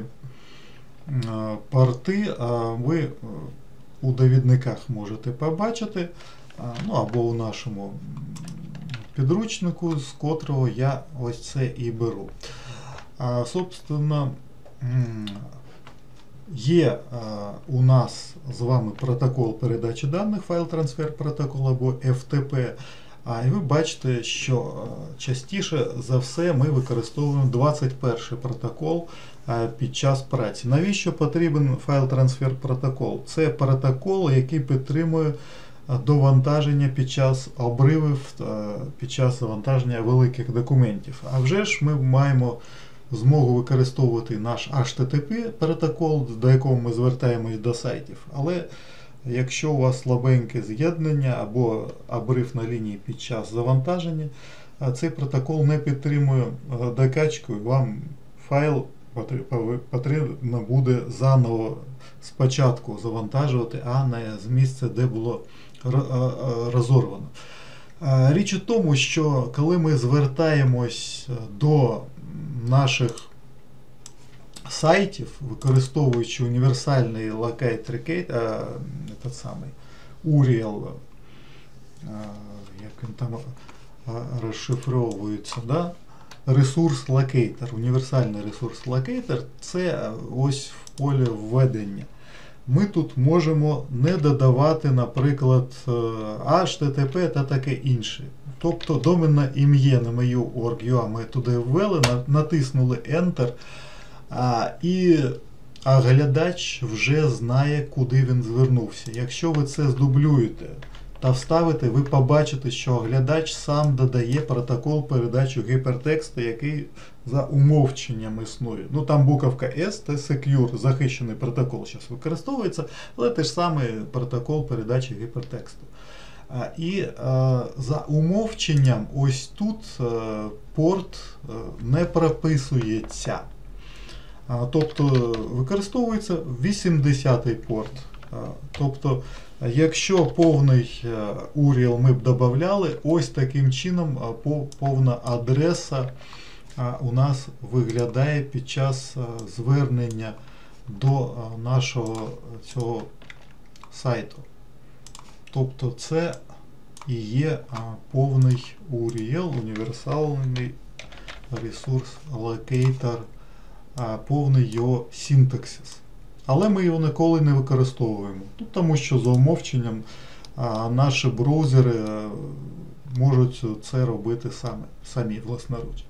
порти ви у довідниках можете побачити, ну або у нашому підручнику, з котрого я ось це і беру. А, собственно, є а, у нас з вами протокол передачі даних, файл трансфер протокол або еф те пе. А, і ви бачите, що а, частіше за все ми використовуємо двадцять перший протокол а, під час праці. Навіщо потрібен файл трансфер протокол? Це протокол, який підтримує довантаження під час обривів, під час завантаження великих документів. А вже ж ми маємо змогу використовувати наш ейч ті ті пі протокол, до якого ми звертаємось до сайтів. Але якщо у вас слабеньке з'єднання або обрив на лінії під час завантаження, цей протокол не підтримує докачку, і вам файл потрібно буде заново спочатку завантажувати, а не з місця, де було розорвано. Річ у тому, що коли ми звертаємось до наших сайтів, використовуючи універсальний locate recache, этот самий ю ар ел, як він там розшифровується, да? Ресурс локейтер, універсальний ресурс локейтер, це ось в полі введення. Ми тут можемо не додавати, наприклад, ейч ті ті пі та таке інше. Тобто доменне ім'я на мою орг точка ю а ми туди ввели, натиснули Enter, а, і а глядач вже знає, куди він звернувся. Якщо ви це здублюєте та вставите, ви побачите, що глядач сам додає протокол передачі гіпертексту, який за умовченням існує. Ну там буковка S, це Secure, захищений протокол зараз використовується, але те ж саме протокол передачі гіпертексту. А, і а, за умовченням ось тут а, порт а, не прописується. А, тобто використовується вісімдесятий порт. А, тобто, якщо повний ю ар ел ми б додавали, ось таким чином повна адреса у нас виглядає під час звернення до нашого цього сайту. Тобто це і є повний ю ар ел, універсальний ресурс локейтер, повний його синтаксис. Але ми його ніколи не використовуємо, тому що за умовченням а, наші браузери а, можуть це робити самі, самі власноруч.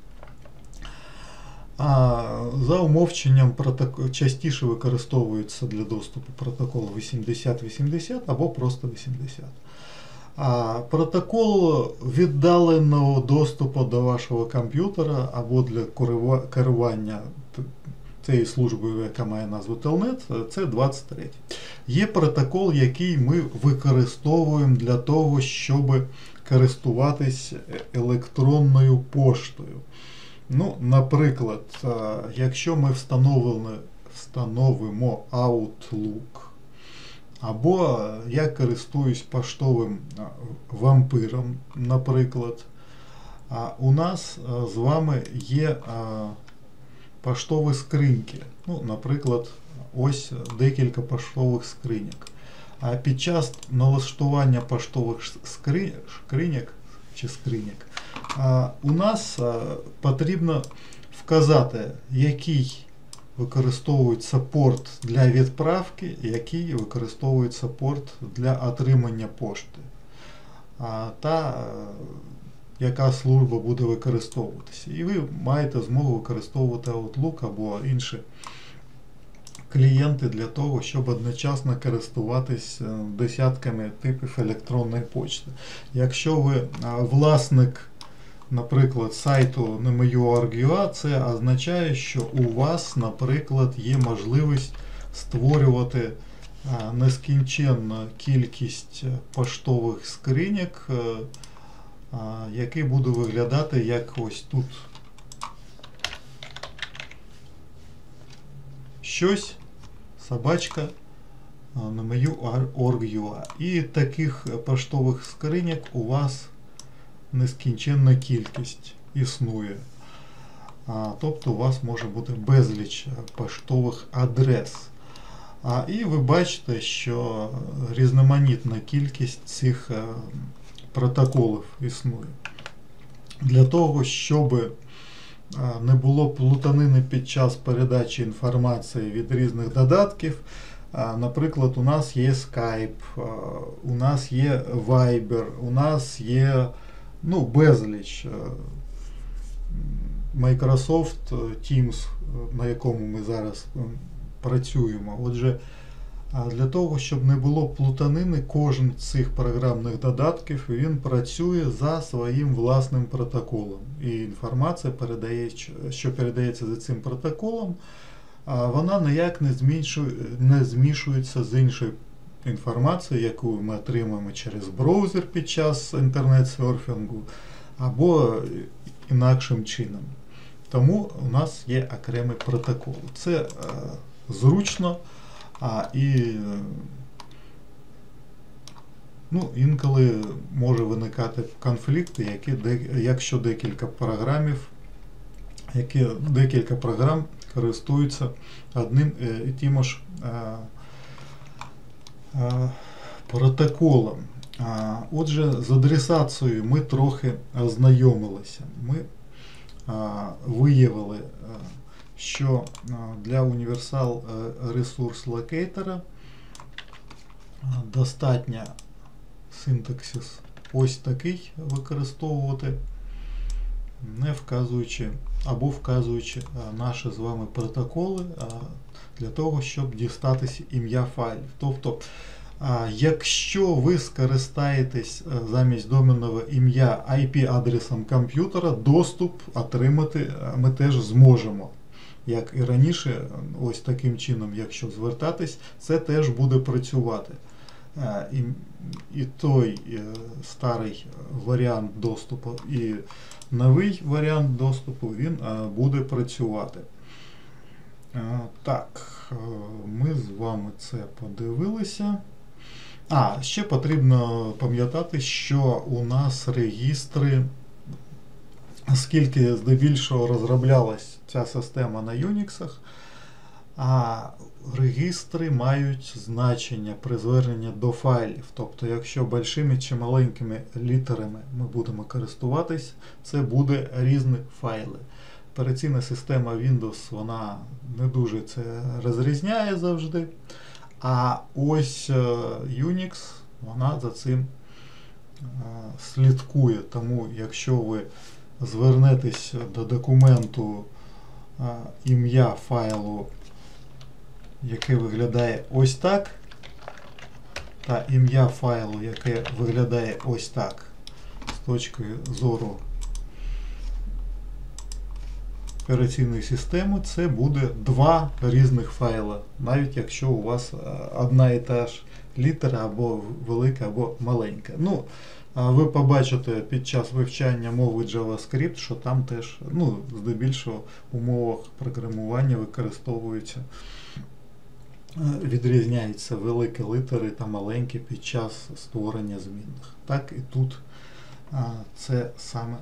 А, за умовченням протокол, частіше використовується для доступу протокол вісімдесят вісімдесят або просто вісімдесят. А протокол віддаленого доступу до вашого комп'ютера або для керування цієї служби, яка має назву Телнет, це двадцять три. Є протокол, який ми використовуємо для того, щоб користуватись електронною поштою. Ну, наприклад, якщо ми встановимо Outlook, або я користуюсь поштовим вампиром, наприклад, у нас з вами є поштові скриньки. Ну, наприклад, ось декілька поштових скриньок. А під час налаштування поштових скриньок чи скриньок у нас потрібно вказати, який використовується порт для відправки, який використовується порт для отримання пошти, та яка служба буде використовуватися. І ви маєте змогу використовувати Outlook або інші клієнти для того, щоб одночасно користуватись десятками типів електронної почти. Якщо ви власник, наприклад, сайту немаю крапка орг крапка ю а, це означає, що у вас, наприклад, є можливість створювати нескінченну кількість поштових скриньок, який буде виглядати як ось тут. Щось, собачка, немаю крапка орг крапка ю а. І таких поштових скриньок у вас нескінченна кількість існує. А, тобто у вас може бути безліч поштових адрес. А, і ви бачите, що різноманітна кількість цих а, протоколів існує. Для того, щоб а, не було плутанини під час передачі інформації від різних додатків, а, наприклад, у нас є Skype, а, у нас є Viber, у нас є ну, безліч Microsoft Teams, на якому ми зараз працюємо. Отже, для того, щоб не було плутанини, кожен з цих програмних додатків він працює за своїм власним протоколом. І інформація, що передається за цим протоколом, вона ніяк не змішує, не змішується з іншою інформацією, яку ми отримуємо через браузер під час інтернет-серфінгу, або інакшим чином. Тому у нас є окремий протокол. Це е, зручно, а і ну, інколи може виникати конфлікти, які, де, якщо декілька програмів, які декілька програм користуються одним і тим ж е, е, протоколом. А, отже, з адресацією ми трохи ознайомилися. Ми а, виявили, а, що а, для Universal Resource Locator достатньо синтаксис ось такий використовувати, не вказуючи або вказуючи а, наші з вами протоколи а, для того, щоб дістатися ім'я файлів. Тобто, А, якщо ви скористаєтесь замість доменного ім'я ай пі-адресом комп'ютера, доступ отримати ми теж зможемо. Як і раніше, ось таким чином, якщо звертатись, це теж буде працювати. А, і, і той і, старий варіант доступу, і новий варіант доступу, він а, буде працювати. А, так, ми з вами це подивилися. А, ще потрібно пам'ятати, що у нас регістри, оскільки здебільшого розроблялась ця система на Unix, а регістри мають значення при зверненні до файлів. Тобто, якщо большими чи маленькими літерами ми будемо користуватись, це буде різні файли. Операційна система Windows, вона не дуже це розрізняє завжди. А ось Unix, вона за цим слідкує. Тому, якщо ви звернетесь до документу ім'я файлу, яке виглядає ось так, та ім'я файлу, яке виглядає ось так, з точки зору операційної системи, це буде два різних файли, навіть якщо у вас одна і та ж літера або велика, або маленька. Ну, ви побачите під час вивчання мови JavaScript, що там теж, ну, здебільшого в умовах програмування використовуються, відрізняються великі літери та маленькі під час створення змінних. Так і тут це саме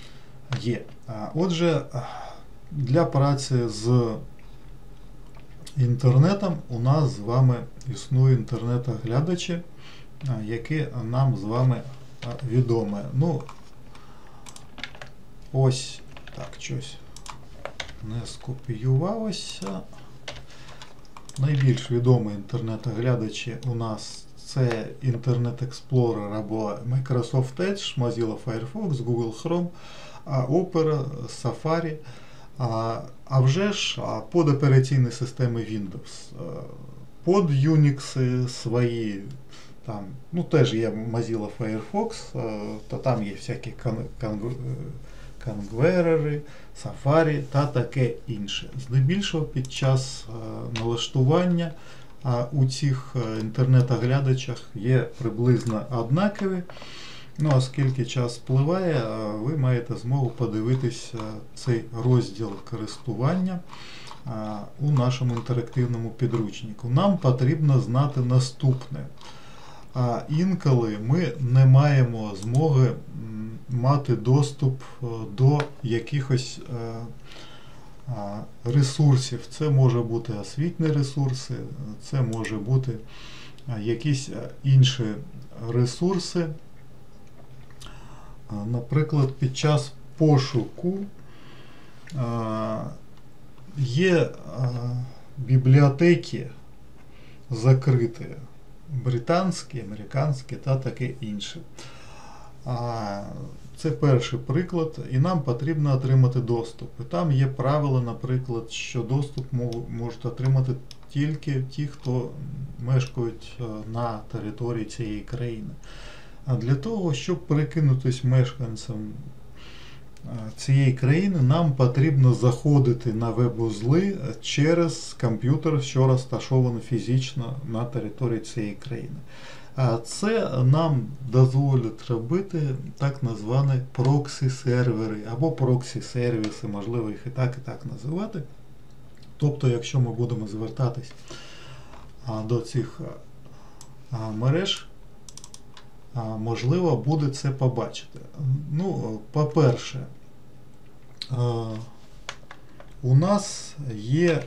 є. Отже, для праці з інтернетом у нас з вами існують інтернет-оглядачі, які нам з вами відомі. Ну, ось так, щось не скопіювалося. Найбільш відомі інтернет-оглядачі у нас це Internet Explorer або Microsoft Edge, Mozilla Firefox, Google Chrome, Opera, Safari. А, а вже ж под операційні системи Windows, под Unix свої, там, ну теж є Mozilla Firefox, то там є всякі конгверери, Safari та таке інше. Здебільшого під час налаштування у цих інтернет-оглядачах є приблизно однакові. Ну, оскільки час впливає, ви маєте змогу подивитися цей розділ користування у нашому інтерактивному підручнику. Нам потрібно знати наступне. Інколи ми не маємо змоги мати доступ до якихось ресурсів. Це може бути освітні ресурси, це може бути якісь інші ресурси. Наприклад, під час пошуку є бібліотеки закриті, британські, американські та таке інше. Це перший приклад, і нам потрібно отримати доступ. І там є правило, наприклад, що доступ можуть отримати тільки ті, хто мешкають на території цієї країни. А для того, щоб перекинутися мешканцям цієї країни, нам потрібно заходити на веб-узли через комп'ютер, що розташований фізично на території цієї країни. А це нам дозволить робити так звані проксі-сервери або проксі-сервіси, можливо їх і так, і так називати. Тобто, якщо ми будемо звертатись до цих мереж, можливо буде це побачити. Ну, по-перше, у нас є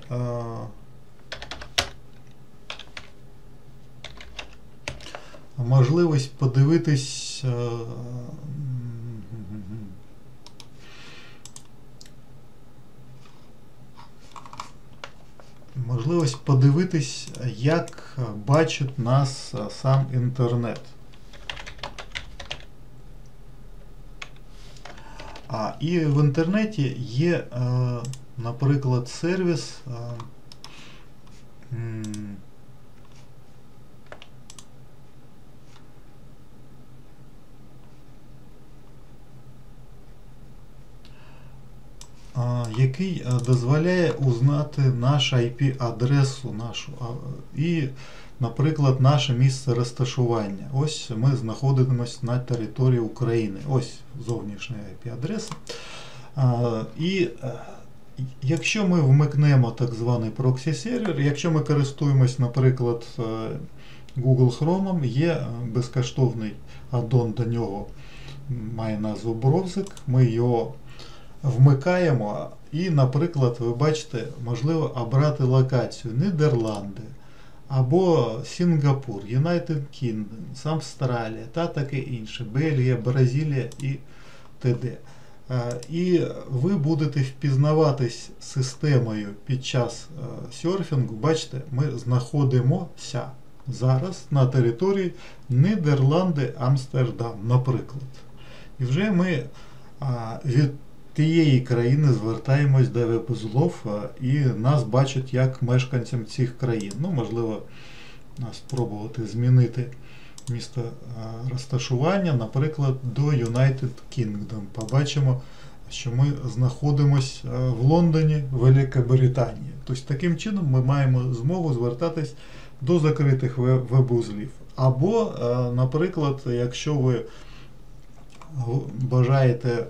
можливість подивитись можливість подивитись, як бачить нас сам інтернет. А, і в інтернеті є, е, наприклад, сервіс, е, м, е, який дозволяє узнати нашу ай пі-адресу нашу а, і, наприклад, наше місце розташування. Ось ми знаходимося на території України. Ось зовнішня ай пі-адреса. І якщо ми вмикнемо так званий проксі-сервер, якщо ми користуємось, наприклад, Google Chrome, є безкоштовний аддон до нього, має назву Browser, ми його вмикаємо і, наприклад, ви бачите, можливо обрати локацію Нідерланди, або Сінгапур, United Kingdom, Австралія та таке інше, Бельгія, Бразилія і т.д. І ви будете впізнаватись системою під час серфінгу. Бачите, ми знаходимося зараз на території Нідерланди, Амстердам, наприклад. І вже ми від тієї країни звертаємось до веб-узлов і нас бачать як мешканцям цих країн. Ну, можливо, спробувати змінити місто розташування, наприклад, до United Kingdom. Побачимо, що ми знаходимося в Лондоні, Великобританії. Тобто, таким чином ми маємо змогу звертатись до закритих веб-узлів. Або, наприклад, якщо ви бажаєте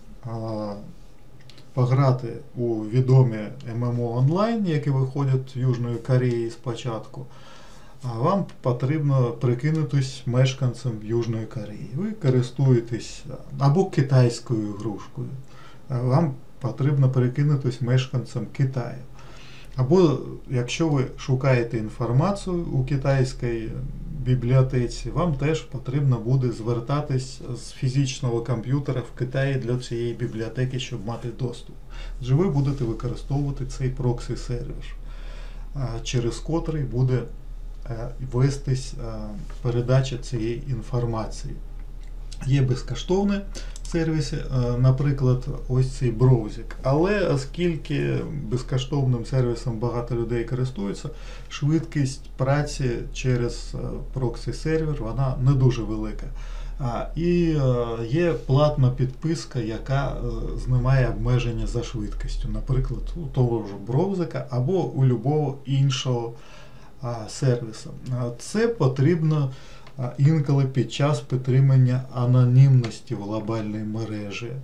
пограти у відомі ем ем о онлайн, які виходять в Южної Кореї спочатку, вам потрібно прикинутись мешканцем Южної Кореї. Ви користуєтесь або китайською ігрушкою, вам потрібно прикинутись мешканцем Китаю. Або, якщо ви шукаєте інформацію у китайській бібліотеці, вам теж потрібно буде звертатись з фізичного комп'ютера в Китаї для цієї бібліотеки, щоб мати доступ. Отже, ви будете використовувати цей проксі-сервер, через котрий буде вестись передача цієї інформації. Є безкоштовні сервіси, наприклад, ось цей браузик. Але оскільки безкоштовним сервісом багато людей користуються, швидкість праці через проксі-сервер вона не дуже велика. І є платна підписка, яка знімає обмеження за швидкістю, наприклад, у того ж браузика або у любого іншого сервісу. Це потрібно інколи під час підтримання анонімності в глобальній мережі.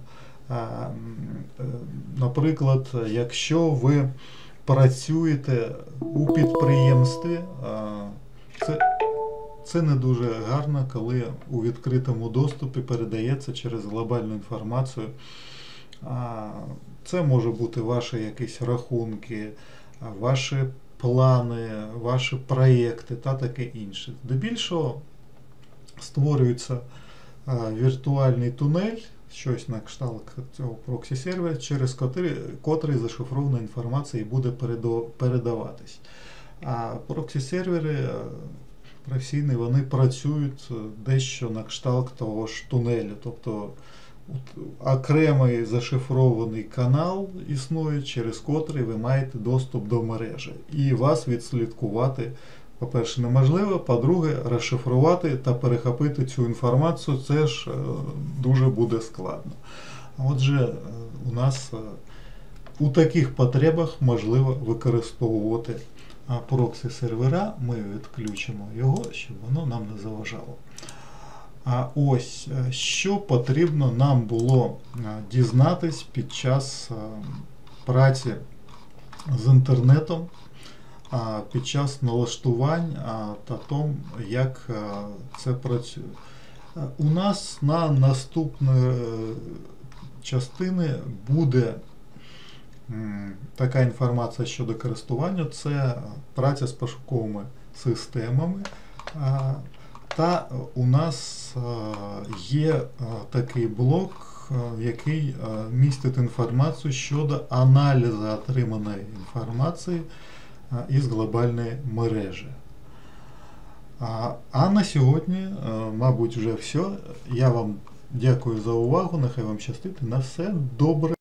Наприклад, якщо ви працюєте у підприємстві, це, це не дуже гарно, коли у відкритому доступі передається через глобальну інформацію. Це може бути ваші якісь рахунки, ваші плани, ваші проєкти та таке інше. Здебільшого створюється а, віртуальний тунель, щось на кшталт цього проксі-сервера, через котрий, котрий зашифрована інформація і буде передаватись. А проксі-сервери професійні, вони працюють дещо на кшталт того ж тунелю. Тобто окремий зашифрований канал існує, через котрий ви маєте доступ до мережі. І вас відслідкувати, по-перше, неможливо, по-друге, розшифрувати та перехопити цю інформацію, це ж дуже буде складно. Отже, у нас у таких потребах можливо використовувати проксі-сервера. Ми відключимо його, щоб воно нам не заважало. А ось, що потрібно нам було дізнатись під час праці з інтернетом, під час налаштувань та тому, як це працює. У нас на наступної частини буде така інформація щодо користування, це праця з пошуковими системами. Та у нас є такий блок, який містить інформацію щодо аналізу отриманої інформації із глобальної мережі. А на сьогодні, мабуть, вже все. Я вам дякую за увагу, нехай вам щастить, на все добре.